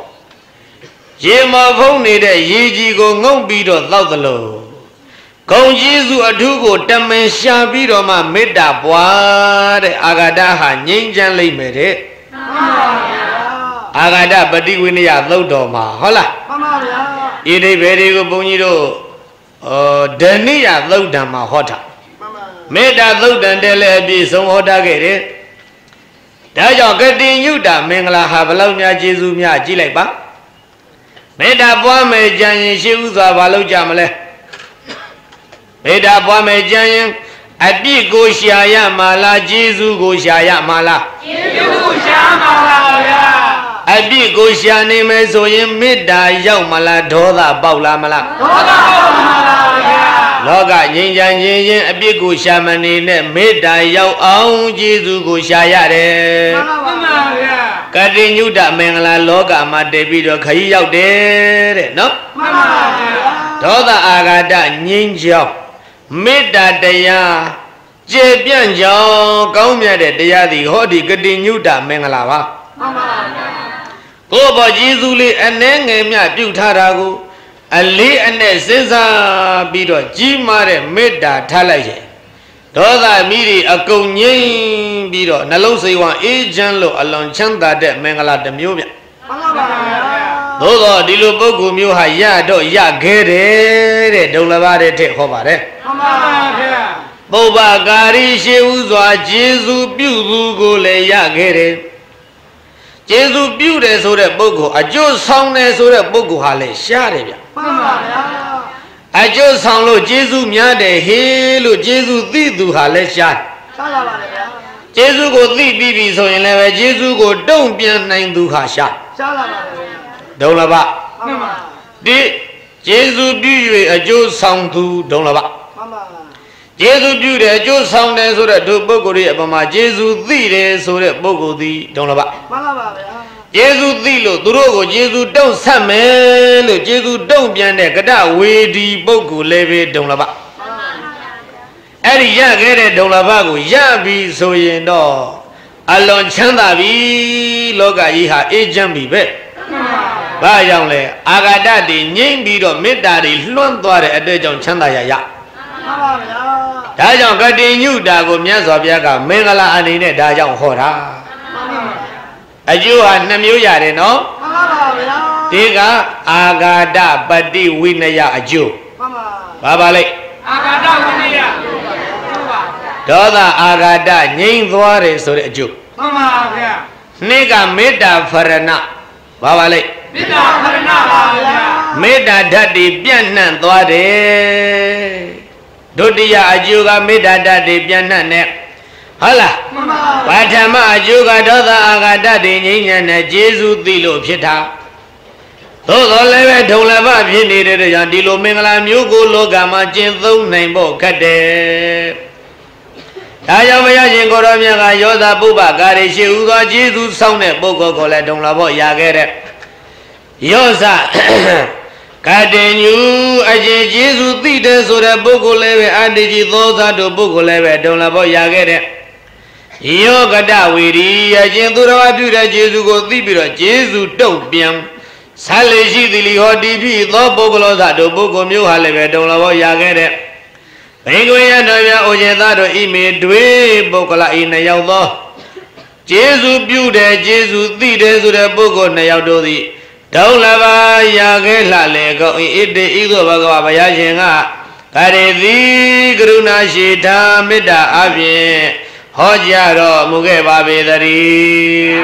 Ye ma phoneနေတဲ့ရေကြီးကိုငုံပြီးတော့သောက်သလိုဂုံကျေးဇူးအထူးကိုတမန်ရှာပြီးတော့မှမေတ္တာပွားတဲ့အာဂါဒဟာငြိမ်းချမ်းလိမ့်မယ်တဲ့မှန်ပါဗျာအာဂါဒပฏิဝိနည်းသုတ်တော်မှာဟုတ်လားမှန်ပါဗျာဤဒိဗ္ဗေတွေကိုဘုန်းကြီးတို့ဩဒဏိယသုတ်တံမှာဟောတာမှန်ပါမေတ္တာသုတ်တံတဲ့လည်းအပြည့်စုံဟောတာခဲ့တယ်ဒါကြောင့်ကတိညုတမင်္ဂလာဟာဘလောက်များကျေးဇူးများကြည့်လိုက်ပါမေတ္တာပွားမယ်ကြံရင်ရှိဥစွာဘာလို့ကြမလဲမေတ္တာပွားမယ်ကြံရင်အပြစ်ကိုရှာရမှာလားကျေးဇူးကိုရှာရမှာလားကျေးဇူးကိုရှာမှာပါဗျာအပြစ်ကိုရှာနေမယ်ဆိုရင်မေတ္တာရောက်မလားဒေါသပေါက်လားမလားဒေါသပေါက်မှာပါဗျာလောကငြိမ်းချမ်းခြင်းချင်းအပြစ်ကိုရှာမနေနဲ့မေတ္တာရောက်အောင်ကျေးဇူးကိုရှာရတယ်မှန်ပါဗျာကတိညုတမင်္ဂလာလောကမှာတည်ပြီးတော့ခရီးရောက်တယ်တဲ့နော်မှန်ပါဗျာဒေါသအာဃာတငြိမ်းချမ်းမေတ္တာတရားကျေပြန့်ကြောင်းကောင်းမြတ်တဲ့တရားသည်ဟောဒီကတိညုတမင်္ဂလာပါမှန်ပါဗျာကိုယ်ပေါ်ကျေးဇူးလေးအနှဲငယ်မြပြုထားတာကိုအလေးအနက်စဉ်းစားပြီးတော့ကြီးမားတဲ့မေတ္တာထားလိုက်ရင်ဒေါသမိတွေအကုန်ငြိမ်းပြီးတော့နှလုံးစိတ်ဝမ်းအေးချမ်းလို့အလွန်ချမ်းသာတဲ့မင်္ဂလာတစ်မျိုးမြတ်မှန်ပါပါဘုရားသို့တော့ဒီလိုပုဂ္ဂိုလ်မျိုးဟာရတော့ရခဲ့တယ်တဲ့ဒုလဘတဲ့ထက်ဟောပါတယ်မှန်ပါပါဘုရားပုဗ္ဗကာရီရှိဥစွာကျေးဇူးပြုသူကိုလည်းရခဲ့တယ်ကျေးဇူးပြုတယ်ဆိုတဲ့ပုဂ္ဂိုလ်အကျိုးဆောင်တယ်ဆိုတဲ့ပုဂ္ဂိုလ်ဟာလည်းရှားတယ်ဗျမှန်ပါဗျာအကျိုးဆောင်လို့ကျေးဇူးများတယ်ဟေးလို့ကျေးဇူးသိသူဟာလည်းရှားရှားပါပါလေဗျာကျေးဇူးကိုသိပြီးပြီဆိုရင်လည်းပဲကျေးဇူးကိုတုံ့ပြန်နိုင်သူဟာရှားရှားပါပါလေဗျာဒုလဘမှန်ပါဒီကျေးဇူးပြု၍အကျိုးဆောင်သူဒုလဘမှန်ပါကျေးဇူးပြုတယ်အကျိုးဆောင်တယ်ဆိုတဲ့ဒုပုဂ္ဂိုလ်ရဲ့အပမာကျေးဇူးသိတယ်ဆိုတဲ့ပုဂ္ဂိုလ်သည်ဒုလဘမှန်ပါပါဗျာကျေးဇူးသိလို့သူတို့ကိုကျေးဇူးတုံ့ဆက်မယ်လို့ကျေးဇူးတုံ့ပြန်တဲ့ကတဝေဒီပုဂ္ဂိုလ်လည်းပဲဒုလဘအဲ့ဒီရခဲ့တဲ့ဒုလဘကိုရပြီဆိုရင်တော့အလွန်ချမ်းသာပြီလောကကြီးဟာအေးချမ်းပြီပဲဘာကြောင့်လဲအာဃာတတွေငြိမ့်ပြီးတော့မေတ္တာတွေလွှမ်းသွားတဲ့အတွက်ကြောင့်ချမ်းသာရရမှန်ပါဗျာဒါကြောင့်ကတိညုတာကိုမြတ်စွာဘုရားကမင်္ဂလာအနေနဲ့ဒါကြောင့်ဟောတာမှန်ပါအကျိုးဟာနှမျိုးရတယ်နော်မှန်ပါဗျာဒီကအာဃာတပฏิဝိနယအကျိုးမှန်ပါဘာပါလဲအာဃာတဝိနယဒေါသအာဃာတငြိမ့်သွားတယ်ဆိုတဲ့အကျိုးမှန်ပါဗျာနှစ်ကမေတ္တာဖရဏဘာပါလဲမေတ္တာဖရဏပါဗျာမေတ္တာဓာတ်တွေပြန့်နှံ့သွားတယ်ဒုတိယအကျိုးကမေတ္တာဓာတ်တွေပြန့်နှံ့နေဟုတ်လားမှန်ပါပထမအကျိုးကဒေါသအာဃာတတွေငြိမ်းချမ်းတဲ့ကျေးဇူးသိလို့ဖြစ်တာသို့တော်လည်းပဲဒုလဘဖြစ်နေတဲ့ကြောင့်ဒီလိုမင်္ဂလာမျိုးကိုလောကမှာကျင့်သုံးနိုင်ဖို့ခက်တယ်ဒါကြောင့်ဘုရားရှင်ကိုရောမြတ်ကယောဇပုဗ္ဗကာရီရှိဥစွာကျေးဇူးဆောင်တဲ့ပုဂ္ဂိုလ်ကိုလည်းဒုလဘရခဲ့တဲ့ယောဇကတေညူအကျင့်ကျေးဇူးသိတယ်ဆိုတဲ့ပုဂ္ဂိုလ်လည်းပဲအတ္တိကြီးသောသာတို့ပုဂ္ဂိုလ်လည်းပဲဒုလဘရခဲ့တဲ့ယောကတဝီရိယခြင်းသူတော်ပြုတဲ့ကျေးဇူးကိုသိပြီးတော့ကျေးဇူးတုံ့ပြန်ဆက်လေရှိသည်လီဟောတိဖြစ်သောပုဂ္ဂလောသတို့ပုဂ္ဂိုလ်မျိုးဟာလည်းပဲတုံလဘောရခဲ့တဲ့ဘိက္ခဝေယတော်များအိုကျေသားတို့ဤမေတွေပုဂ္ဂလဤနှစ်ယောက်သောကျေးဇူးပြုတဲ့ကျေးဇူးသိတဲ့ဆိုတဲ့ပုဂ္ဂိုလ်နှစ်ယောက်တို့သည်တုံလဘာရခဲ့လှလေကောဣတိဤသို့ဘဂဝါဘုရားရှင်ကကရေတိကရုဏာရှိတာမေတ္တာအပြင်ဟောကြားတော်မူခဲ့ပါပေသတည်း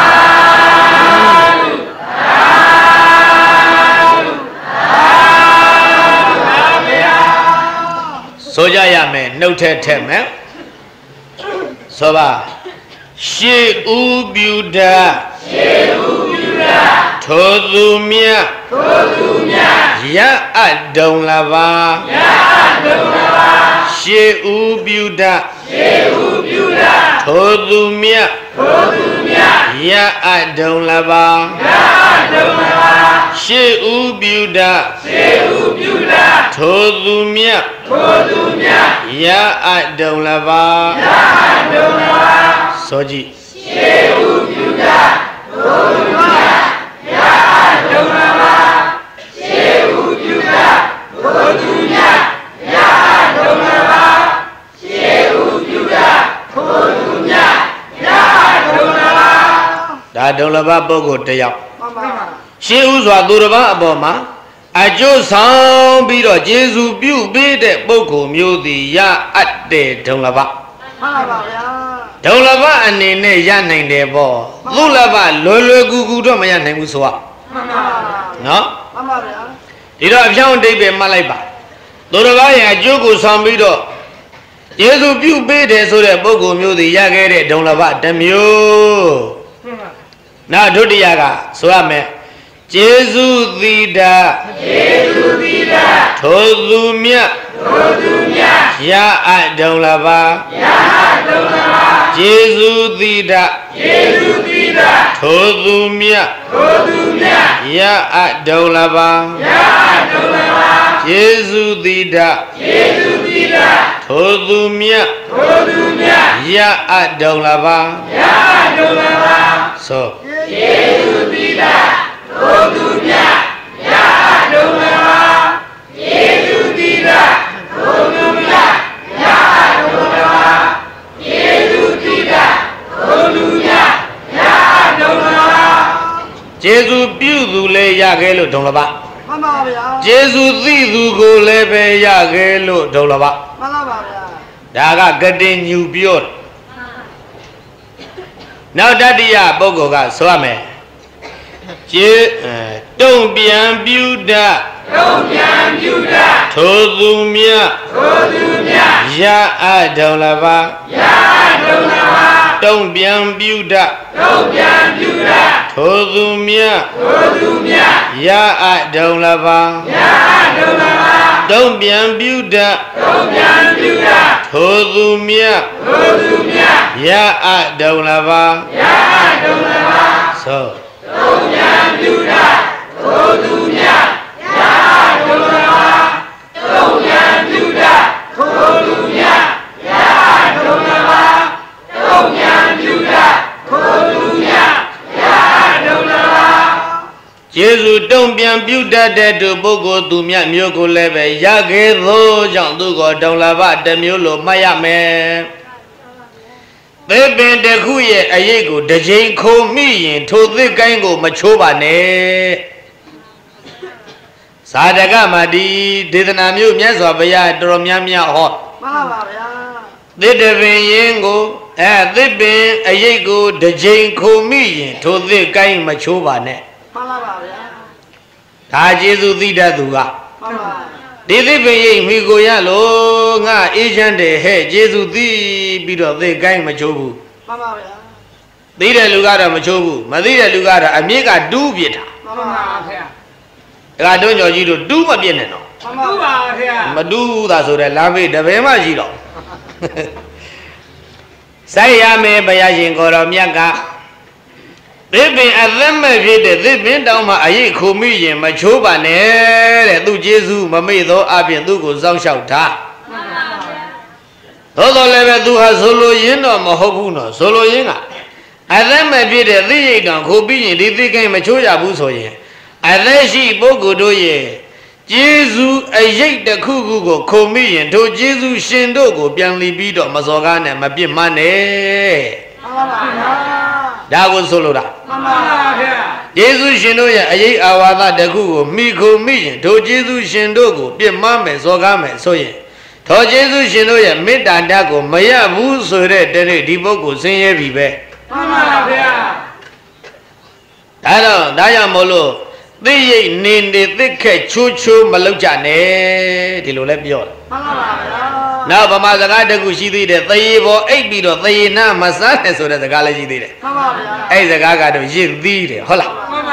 ဆိုကြရမယ်နှုတ်ထက်ထက်မယ်ဆိုပါရှေးဥပြုတာရှေးဥပြုတာထထိုသူမြတ်ထိုသူမြတ်ရအပ်တုံလပါရအပ်တုံလပါရှေဥပြုတရှေဥပြုတထိုသူမြတ်ထိုသူမြတ်ရအပ်တုံလပါရအပ်တုံလပါရှေဥပြုတရှေဥပြုတထိုသူမြတ်ထိုသူမြတ်ရအပ်တုံလပါရအပ်တုံလပါစောကြည့်ရှေဥပြုတထိုသူမြတ်ရအပ်တုံလပါရှေဥပြုတထိုသူမြတ်ရအပ်တုံလပါရှေဥပြုတထိုသူမြတ်ရအပ်တုံလပါဒါတုံလပါပုဂ္ဂိုလ်တစ်ယောက်ရှေဥစွာသူတစ်ပါးအပေါ်မှာအကျိုးဆောင်ပြီးတော့ကျေးဇူးပြုပေးတဲ့ပုဂ္ဂိုလ်မျိုးသည်ရအပ်တဲ့ဒုံလဘမှန်ပါဗျာဒုံလဘအနေနဲ့ရနိုင်တယ်ပေါ့သူလဘလွယ်လွယ်ကူကူတော့မရနိုင်ဘူးဆိုတော့မှန်ပါနော်မှန်ပါဗျာဒီတော့အဖြောင်းအတိတ်ပဲမှတ်လိုက်ပါသူတစ်ပါးရဲ့အကျိုးကိုဆောင်ပြီးတော့ကျေးဇူးပြုပေးတယ်ဆိုတဲ့ပုဂ္ဂိုလ်မျိုးသည်ရခဲ့တဲ့ဒုံလဘတစ်မျိုးနောက်ဒုတိယကဆိုရမယ်ကျေးဇူးသီတာကျေးဇူးသီတာထိုသူမြတ်ထိုသူမြတ်ရအပ်တုံလပါရအပ်တုံလပါကျေးဇူးသီတာကျေးဇူးသီတာထိုသူမြတ်ထိုသူမြတ်ရအပ်တုံလပါရအပ်တုံလပါကျေးဇူးသီတာကျေးဇူးသီတာထိုသူမြတ်ထိုသူမြတ်ရအပ်တုံလပါရအပ်တုံလပါဆိုကျေးဇူးသီတာထိုသူမြတ်ရအပ်တုံလပါယေရှုတိတာထိုသူမြတ်ရအပ်တုံလပါယေရှုတိတာထိုသူမြတ်ရအပ်တုံလပါကျေးဇူးပြုသူလည်းရခဲ့လို့ဒုံလပါမှန်ပါဗျာကျေးဇူးသိသူကိုလည်းပဲရခဲ့လို့ဒုံလပါမှန်ပါပါဗျာဒါကကတိညူပြောတယ်နောက်တတိယပုဂ္ဂိုလ်ကဆိုရမယ်ကျေတုံပြန်ပြုတတ်တုံပြန်ပြုတတ်ထိုသူမြတ်ထိုသူမြတ်ရအပ်တုံလပါရအပ်တုံလပါတုံပြန်ပြုတတ်တုံပြန်ပြုတတ်ထိုသူမြတ်ထိုသူမြတ်ရအပ်တုံလပါရအပ်တုံလပါတုံပြန်ပြုတတ်တုံပြန်ပြုတတ်ထိုသူမြတ်ထိုသူမြတ်ရအပ်တုံလပါရအပ်တုံလပါဆိုတုံပြန်ပြုတာထိုသူမြတ်ရအပ်တုံလပါတုံပြန်ပြုတာထိုသူမြတ်ရအပ်တုံလပါတုံပြန်ပြုတာထိုသူမြတ်ရအပ်တုံလပါကျေးဇူးတုံပြန်ပြုတတ်တဲ့သူပုဂ္ဂိုလ်သူမြတ်မျိုးကိုလည်းပဲရခဲ့သောကြောင့်သူကိုတုံလပါတစ်မျိုးလို့မှတ်ရမယ်သေပင်တစ်ခုရဲ့အရေးကိုတစ်ချိန်ခုံမိရင်ထိုသစ်ကိုင်းကိုမချိုးပါနဲ့ဇာတကမှာဒီဒေသနာမျိုးမြတ်စွာဘုရားတော်များများဟောမှန်ပါဗျာသစ်တပင်ရင်ကိုအဲသစ်ပင်အရေးကိုတစ်ချိန်ခုံမိရင်ထိုသစ်ကိုင်းမချိုးပါနဲ့မှန်ပါဗျာဒါကျေးဇူးသိတတ်သူကမှန်ပါဒီသစ်ပင်ရိပ်မိကိုရလို့ငါအေးချမ်းတယ်ဟဲ့ကျေးဇူးသိပြီးတော့သိကိုင်းမချိုးဘူးမှန်ပါဗျာသိတဲ့လူကတော့မချိုးဘူးမသိတဲ့လူကတော့အမြင့်ကတူးပြစ်တာမှန်ပါဗျာဒါကတွန်းကျော်ကြီးတို့တူးမပြစ်နဲ့တော့မှန်ပါဗျာမတူးဘူးသာဆိုတဲ့လမ်းမေးတပင်မှရှိတော့စိုက်ရမယ်ဘုရားရှင်ကိုတော်မြတ်ကသစ်ပင်အသက်မဲ့ဖြစ်တဲ့သစ်ပင်တောင်မှအရေးခုမိရင်မချိုးပါနဲ့တဲ့သူကျေးဇူးမမေ့သောအပြင်သူ့ကိုစောင့်ရှောက်တာသို့တော်လည်းပဲသူဟာဆိုလိုရင်းတော့မဟုတ်ဘူးနော်ဆိုလိုရင်းကအသက်မဲ့ဖြစ်တဲ့သစ်ရိတ်တောင်ခုပြီးရင်ဒီသစ်ကိန်းမချိုးရဘူးဆိုရင်အသက်ရှိပုဂ္ဂိုလ်တို့ရဲ့ကျေးဇူးအရေးတစ်ခုခုကိုခုမိရင်တို့ကျေးဇူးရှင်တို့ကိုပြန်လီပြီးတော့မစော်ကားနဲ့မပြစ်မှန်းနဲ့မှန်ပါပါဒါကိုဆိုလိုတာမှန်ပါဗျာယေရှုရှင်တို့ရဲ့အရေးအာဝါဒတခုကိုမိခုမိရင်တို့ယေရှုရှင်တို့ကိုပြစ်မှားမယ်စော်ကားမယ်ဆိုရင်သောယေရှုရှင်တို့ရဲ့မေတ္တာဓာတ်ကိုမရဘူးဆိုတဲ့တနေ့ဒီပုဂ္ဂိုလ်ဆင်းရဲပြီပဲမှန်ပါဗျာဒါတော့ဒါကြောင့်မို့လို့သိရိတ်နေနေသိခက်ချိုးချိုးမလုပ်ကြနဲ့ဒီလိုလဲပြောတယ်မှန်ပါဗျာနောက်ဗမာစကားတခုရှိသေးတယ်သေရေပေါ်အိပ်ပြီးတော့သေရေနာမစားနဲ့ဆိုတဲ့စကားလည်းရှိသေးတယ်မှန်ပါဗျာအဲ့စကားကတော့ရင့်သီးတယ်ဟုတ်လားမှန်ပါ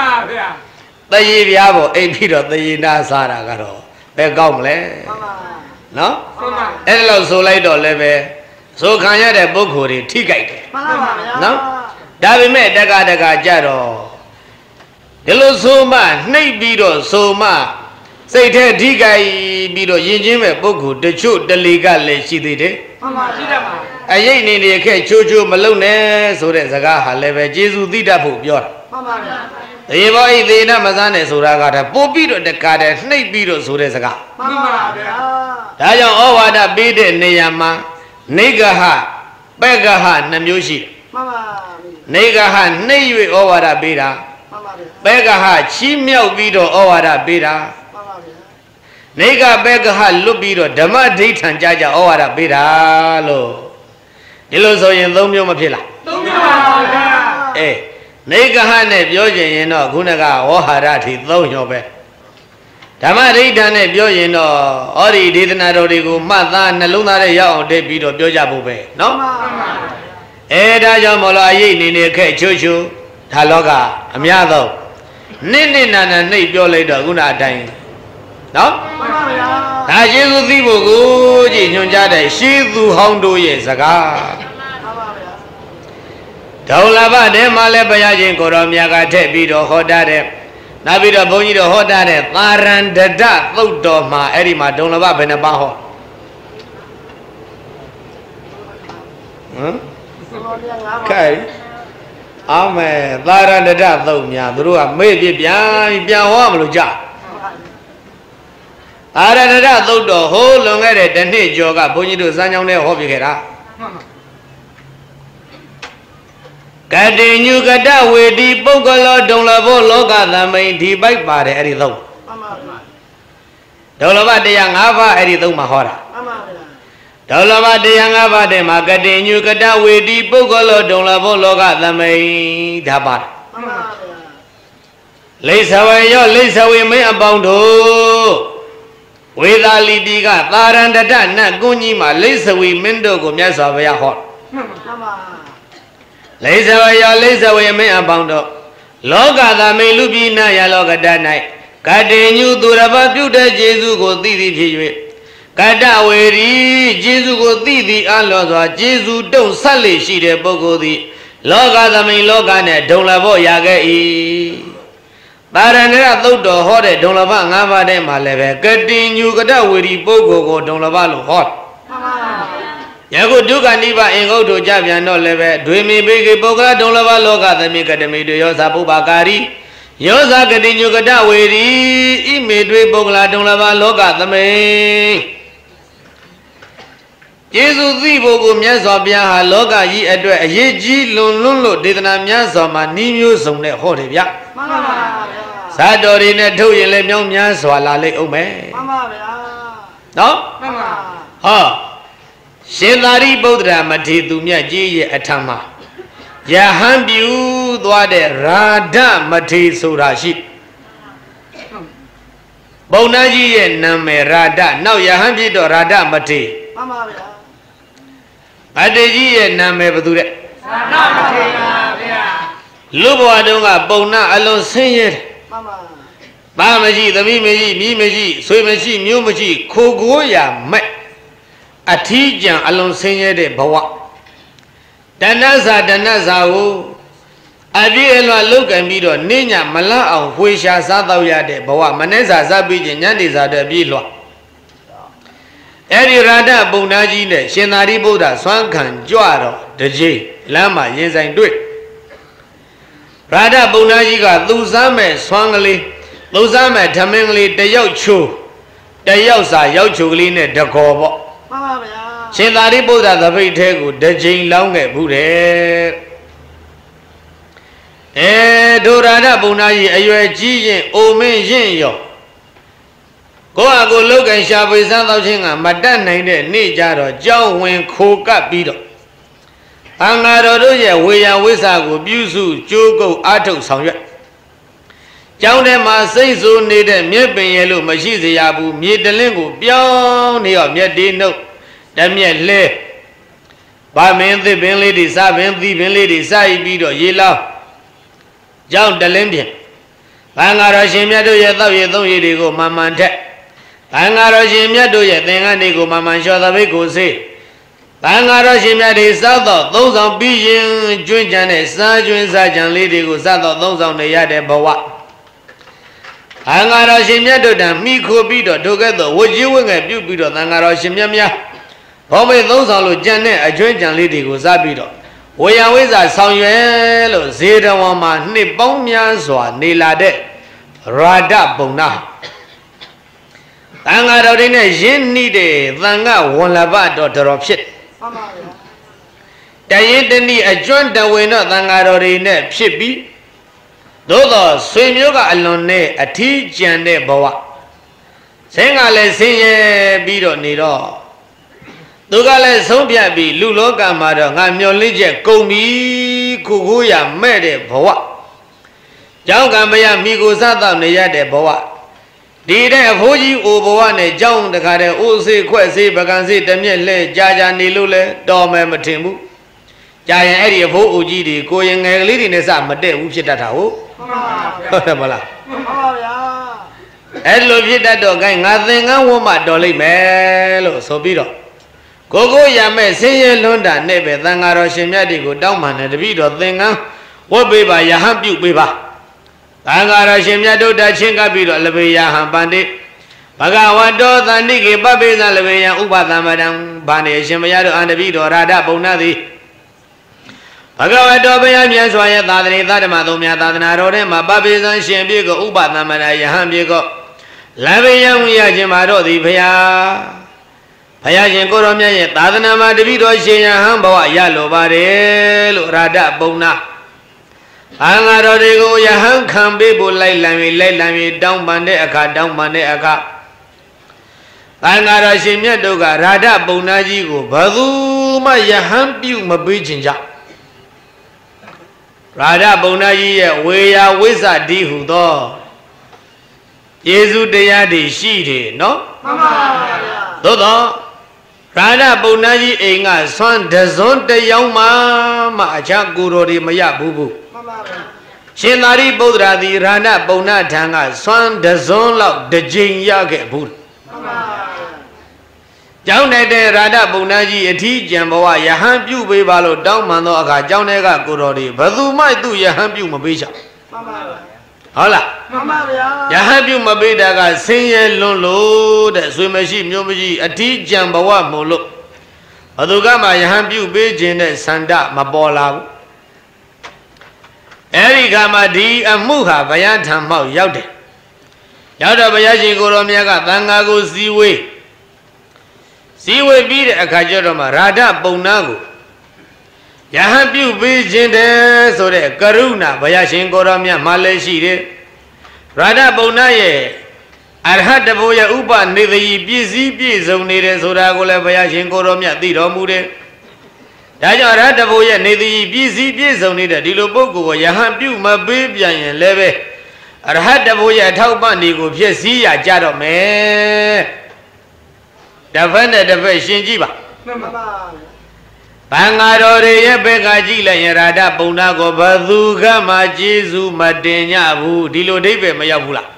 တရေပြားပေါ်အိပ်ပြီးတော့တရေနာစားတာကတော့ဘယ်ကောင်းမလဲနော်အဲ့ဒါလို့ဆိုလိုက်တော့လည်းပဲဆိုခံရတဲ့ပုဂ္ဂိုလ်တွေထိကြိုက်တယ်နော်ဒါပေမဲ့တက္ကတက္ကကြတော့ဒီလိုဆိုမှနှိပ်ပြီးတော့ဆိုမှစိတ်ထဲထိကြိုက်ပြီးတော့ယဉ်ကျေးမဲ့ပုဂ္ဂိုလ်တချို့တလေကလည်းရှိသေးတယ်မှန်ပါရှိတတ်ပါအရေးနေနေခဲ့ချိုးချိုးမလုံနဲ့ဆိုတဲ့စကားဟာလည်းပဲကျေစုသိတတ်ဖို့ပြောတာမှန်ပါဗျာဒီဘောဣသေနမစားနဲ့ဆိုတာကတည်းပို့ပြီးတော့တကားတည်းနှိပ်ပြီးတော့ဆိုတဲ့စကားမှန်ပါဗျာဒါကြောင့်ဩဝါဒပေးတဲ့နေရာမှာနေဂဟပက္ခဟနှမျိုးရှိတယ်မှန်ပါနေဂဟနှိပ်၍ဩဝါဒပေးတာမှန်ပါဗျာပက္ခဟချီးမြှောက်ပြီးတော့ဩဝါဒပေးတာမှန်ပါဗျာနေဂပက္ခဟလွတ်ပြီးတော့ဓမ္မဒိဋ္ဌံကြကြဩဝါဒပေးတာလို့ဒီလိုဆိုရင်သုံးမျိုးမဖြစ်လားသုံးမျိုးပါဗျာအေးနေဂဟနဲ့ပြောရင်ရင်တော့ခုနကဝဟရထိသုံးရောပဲဓမ္မဒိဋ္ဌံနဲ့ပြောရင်တော့ဩဒီဒေသနာတော်တွေကိုမှတ်သားနှလုံးသားထဲရောက်အောင်တိတ်ပြီးတော့ပြောကြဖို့ပဲနော်အဲဒါကြောင့်မလို့အရေးနေနေခဲ့ချိုးချိုးဒါလောကအများဆုံးနစ်နစ်နာနာနှိပ်ပြောလိုက်တော့ခုနအတိုင်းနော်မှန်ပါဗျာဒါယေရှုသိဖို့ကိုကြည်ညွှန်ကြားတဲ့ရှေးသူဟောင်းတို့ရဲ့စကားမှန်ပါဗျာဒေါလဘတဲမှာလည်းဘုရားရှင်ကိုရောမြတ်ကထည့်ပြီးတော့ဟောတာတဲ့နောက်ပြီးတော့ဘုန်းကြီးတို့ဟောတာတဲ့သာရန္တဒသုတ်တော်မှာအဲ့ဒီမှာဒုံလဘဘယ်နှပါဟောဟမ်ခိုင်အာမေသာရန္တဒသုတ်များသူတို့ကမေ့ပြပြန်ပြန်ဟောမလို့ကြအာရဏဒသုတ်တော်ဟိုးလွန်ခဲ့တဲ့တစ်နှစ်ကျော်ကဘုန်းကြီးတို့စမ်းချောင်းထဲဟောပြခဲ့တာကတိညုကတဝေတိပုဂ္ဂလောဒုံလဘောလောကသမိန်ဒီပိုက်ပါတယ်အဲ့ဒီသုံးဒုံလဘတရား၅ပါးအဲ့ဒီသုံးမှာဟောတာဒုံလဘတရား၅ပါးတည်းမှာကတိညုကတဝေတိပုဂ္ဂလောဒုံလဘောလောကသမိန်ဒါပါတယ်လိစ္ဆဝေရောလိစ္ဆဝေမင်းအပေါင်းတို့ဝေသာလီတိကသာရန္တဒနတ်ကွန်းကြီးမှာလိစ္ဆဝေမင်းတို့ကိုမြတ်စွာဘုရားဟောမှန်ပါလိစ္ဆဝေရောလိစ္ဆဝေမင်းအပေါင်းတို့လောကသမိန်လူပြည်နာယလောကတ၌ကတိညုသူရဘပြုတဲ့ကျေစုကိုသိသည်ဖြစ်၍ကတဝေရီကျေစုကိုသိသည်အလောစွာကျေစုတုံဆက်လေရှိတဲ့ပုဂ္ဂိုလ်သည်လောကသမိန်လောကနဲ့ဒုံလဘောရခဲ့၏သာရဏသုတ်တော်ဟောတဲ့ဒုံလဘ၅ပါးထဲမှာလည်းပဲကတိညုကတဝေရီပုဂ္ဂိုလ်ကိုဒုံလဘလို့ဟောယခုဒုက္ခနိဗ္ဗာန်အင်္ဂုတ္တကြပြန်တော့လည်းပဲဒွေမေဘေကေပုဂ္ဂလဒုံလဘလောကသမိကတမေတွေယောဇာပုပ္ပါကာရီယောဇာကတိညုကတဝေရီဣမေတွေပုဂ္ဂလဒုံလဘလောကသမိယေရှုသိဖို့ကိုမြတ်စွာဘုရားဟာလောကကြီးအတွက်အရေးကြီးလွန်လွန်းလို့ဒေသနာများစွာမှာနှီးမျိုးစုံနဲ့ဟောတယ်ဗျမှန်ပါပါဇာတော်တွေနဲ့ထုတ်ရင်လည်းမြောင်းများစွာလာလိမ့်အောင်မယ်မှန်ပါဗျာနော်မှန်ပါဟောရှင်သာရိပုတ္တရာမထေရသူမြတ်ကြီးရဲ့အထံမှာယဟန်ပြုသွားတဲ့ရာဓမထေရဆိုတာရှိဘုံနာကြီးရဲ့နာမည်ရာဓနောက်ယဟန်ပြတော့ရာဓမထေရမှန်ပါဗျာအတေကြီးရဲ့နာမည်ဘယ်သူတဲ့ရာဓမထေရပါဗျာလူဘဝတုန်းကပုံနာအလွန်ဆင်းရဲတယ်မှန်ပါသားမရှိသမီးမရှိမြီးမရှိဆွေမရှိမျိုးမရှိခိုကိုးရမဲ့အထီးကျန်အလွန်ဆင်းရဲတဲ့ဘဝတဏ္ဍစာတဏ္ဍစာကိုအပြည့်အလွန်လုတ်ကံပြီးတော့နေညမလအောင်ဝှေရှာစားတော့ရတဲ့ဘဝမနေ့စာစားပြီးချင်းညနေစာတည်းပြေးလွှတ်အဲ့ဒီရာဓပုံနာကြီးနဲ့ရှင်သာရိပုတ္တရာဆွမ်းခံကြွတော့တကြီးလမ်းမှာရင်ဆိုင်တွေ့ရာဓပုံနာကြီးကသူစားမဲ့ဆွမ်းကလေးသူစားမဲ့ဓမင်းကလေးတယောက်ချိုးတယောက်စာရောက်ချိုကလေးနဲ့တကောပေါ့မှန်ပါဗျာရှင်သာရိပုတ္တရာသပိတ်ထဲကိုတကြိမ်လောင်းခဲ့ဘူးတဲ့အဲဒုရာဓပုံနာကြီးအရွယ်ကြီးရင်အိုမင်းရင်ရောကိုယ့်အကိုလုတ်ကန်ရှာဖွေစမ်းတော့ခြင်းကမတတ်နိုင်တဲ့နေ့ကြတော့ကြောင်းဝင်ခိုကပ်ပြီးတော့အင်္ဂါတော်တို့ရဲ့ဝေယဝိစာကိုပြုစုကြိုးကုပ်အားထုတ်ဆောင်ရွက်ကျောင်းထဲမှာစိတ်ဆိုးနေတဲ့မြက်ပင်ရဲ့လို့မရှိစေရဘူးမြေတလင်းကိုပြောင်းနေရောမြက်တေးနှုတ်တမျက်လဲဗာမင်းသစ်ပင်လေးတွေစပင်သီးပင်လေးတွေစပြီးတော့ရေလောင်းကျောင်းတလင်းပြင် Bangaro Shimyato Yatavi Yedigo Mamante Bangaro Shimyato Yatanganigo Maman Shodavico say Bangaro Shimyati South, those on Bijin, Junjan, Sajun Sajan Lidigo South, those on the Yade Bawa. Bangaro Shimyato and Miko Bito together, would you wing a few Bito, Bangaro Shimyamia? Only those on Lujanet, a Junjan Lidigo Zabito. We are with us, Samuel, Zeta Woman, Nipomia, Swa, Nilade, Rada Bona. Bangaro in a Jin needed, Vanga, one lava daughter of shit. Dayentini a joint the winner Thangarine Shippy. Dodo swim yoga alone a teach and a boa. Singale sing Bido Nido. Dugale Sompiabi, Luloka Mada, I'm your legend, Komi, Kuguya, Mede Boa. Jangambaya Migo Sata Neyade Boa. Did a Hoji Oboane, Jong the Kade, Uzi, Quasi, Bagansi, Damian, Jaja Nilule, Dome Matimu. Giant area of Uji, going a leading as I'm a day, Uchitao. Hello, Vita dog, nothing, I want my dolly melo, so bido. Gogo Yame, say Lunda, never than our Shimyadi go down man at the video thing, what baby, I have you, baby. Bangara Shimyato, that Chinga Bido, Lavia, Hambandi. Bagawado, Tandiki, Babis, and Lavia, Ubatamadam, Bani, Shimayato, and the Vido, Rada, Bonadi. Bagawado, Bayam, Swaya, Tadri, Tadamadumia, Tadanaro, my Babis, and Shimbigo, Ubatamada, Hambigo. Lavia, Yajimaro, the Paya Payajin Goromia, Tadanama, the Vido, Shia, Hamba, Yalo, Bade, Rada, Bona. Angarodigo Yahan can be like Lami, let Lami down Bandeaka, down Bandeaka. Angarashimia Doga, Rada Bonajigo, Bazuma Yahan Pu Mabijinja Rada Bonaji, we are wizard D who do Yesu Deadi Shidi, no? Dodo Rada Bonaji Inga, son, the zone the young mamma, Jaguro de Maya Bubu. Shinari Bodra the Rana Bona Tanga, son the zone of the Jing Yage Bull. Jaune de Rada Bonaji, a tea jamboa, Yahan Pu Bivalo, down Manoka, Jaunega Gurori, Bazu might do Yahan Pu Mabisha. Hola Yahan Pu Mabidaga, sing Lolo, the swimmer sheep, Yomaji, a tea jamboa molo. Adugama Yahan Pu Beijing, Sanda, Mabola. Erika di a muha bayanta mau yaude. Yauda bayaji Goromiaga, Tangago Ziwe. Ziwe beat a Kajoroma, Rada Bonago. Yahan Pu Beijing, so the Karuna, Bayashin Goromia, Malaysia. Rada Bonaye. Arhat the Boya Uba, neither ye busy, busy, only the Sodagola Bayashin Goromia, the Romude. Yaja the boy and the busy busy only the Dilobogo, Yahan Pu, my baby and leve. I had the boy at how bandy go, see a jado me. The vendor the version Jiba Bangadore, Begajila, and Rada Bonago, Bazuga, Majizu, Madena, Dilo Debe, Mayabula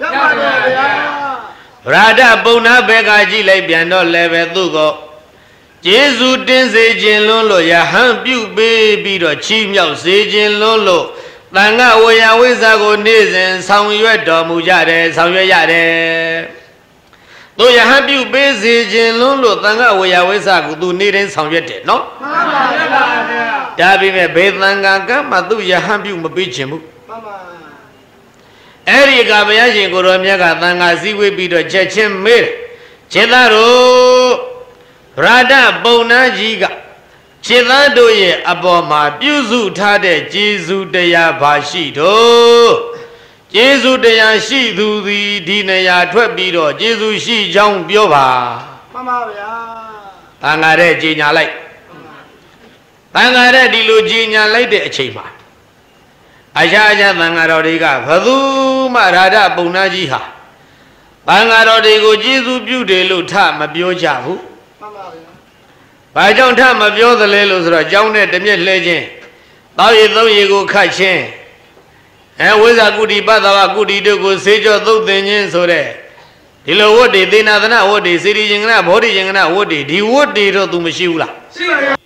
Rada Bona Begajila, Biano Leve Dugo. Jesus didn't say Lolo, Yahan Pu baby, the chief young Sajin Lolo. Tanga Waya Wizago Niz and Sound Yuedo Mujade, Sound Yade. Though Yahan Pu busy Lolo, Tanga Waya Wizago do need and Sound Yet, no? Dabi me Bethanga, Madu Yahan Pu Mabichimu. Erika Bayashi Goromiaga, Tanga Ziwe be the Chechem made. Chedaro. Rada Bonajiga Chilando ye aboma Buzu Tade Jesu deya Bashito Jesu deya Shi do the Dinaya Twebido Jesu Shi Jong Bioba Tangare Jina like Tangare Dilo Jina like the Chima Ajaja Tangarodiga Padu Marada Bonajiha Tangarodigo Jesu Beauty Luta Mabiojahu I don't have my other lellos or a Jonet, the mere legend. Now you know you go catching. အဲဝိဇ္ဇာကုတိပတ္တဝကုတိတို့ကိုစေကြောသုတ်သင်ခြင်းဆိုတဲ့ဒီလိုဝတ်တွေသေနာသနာဝတ်တွေစေတီရင်္ဂနာဘောဓိရင်္ဂနာဝတ်တွေဒီဝတ်တွေတော့ तू မရှိဘူးလားရှိပါရဲ့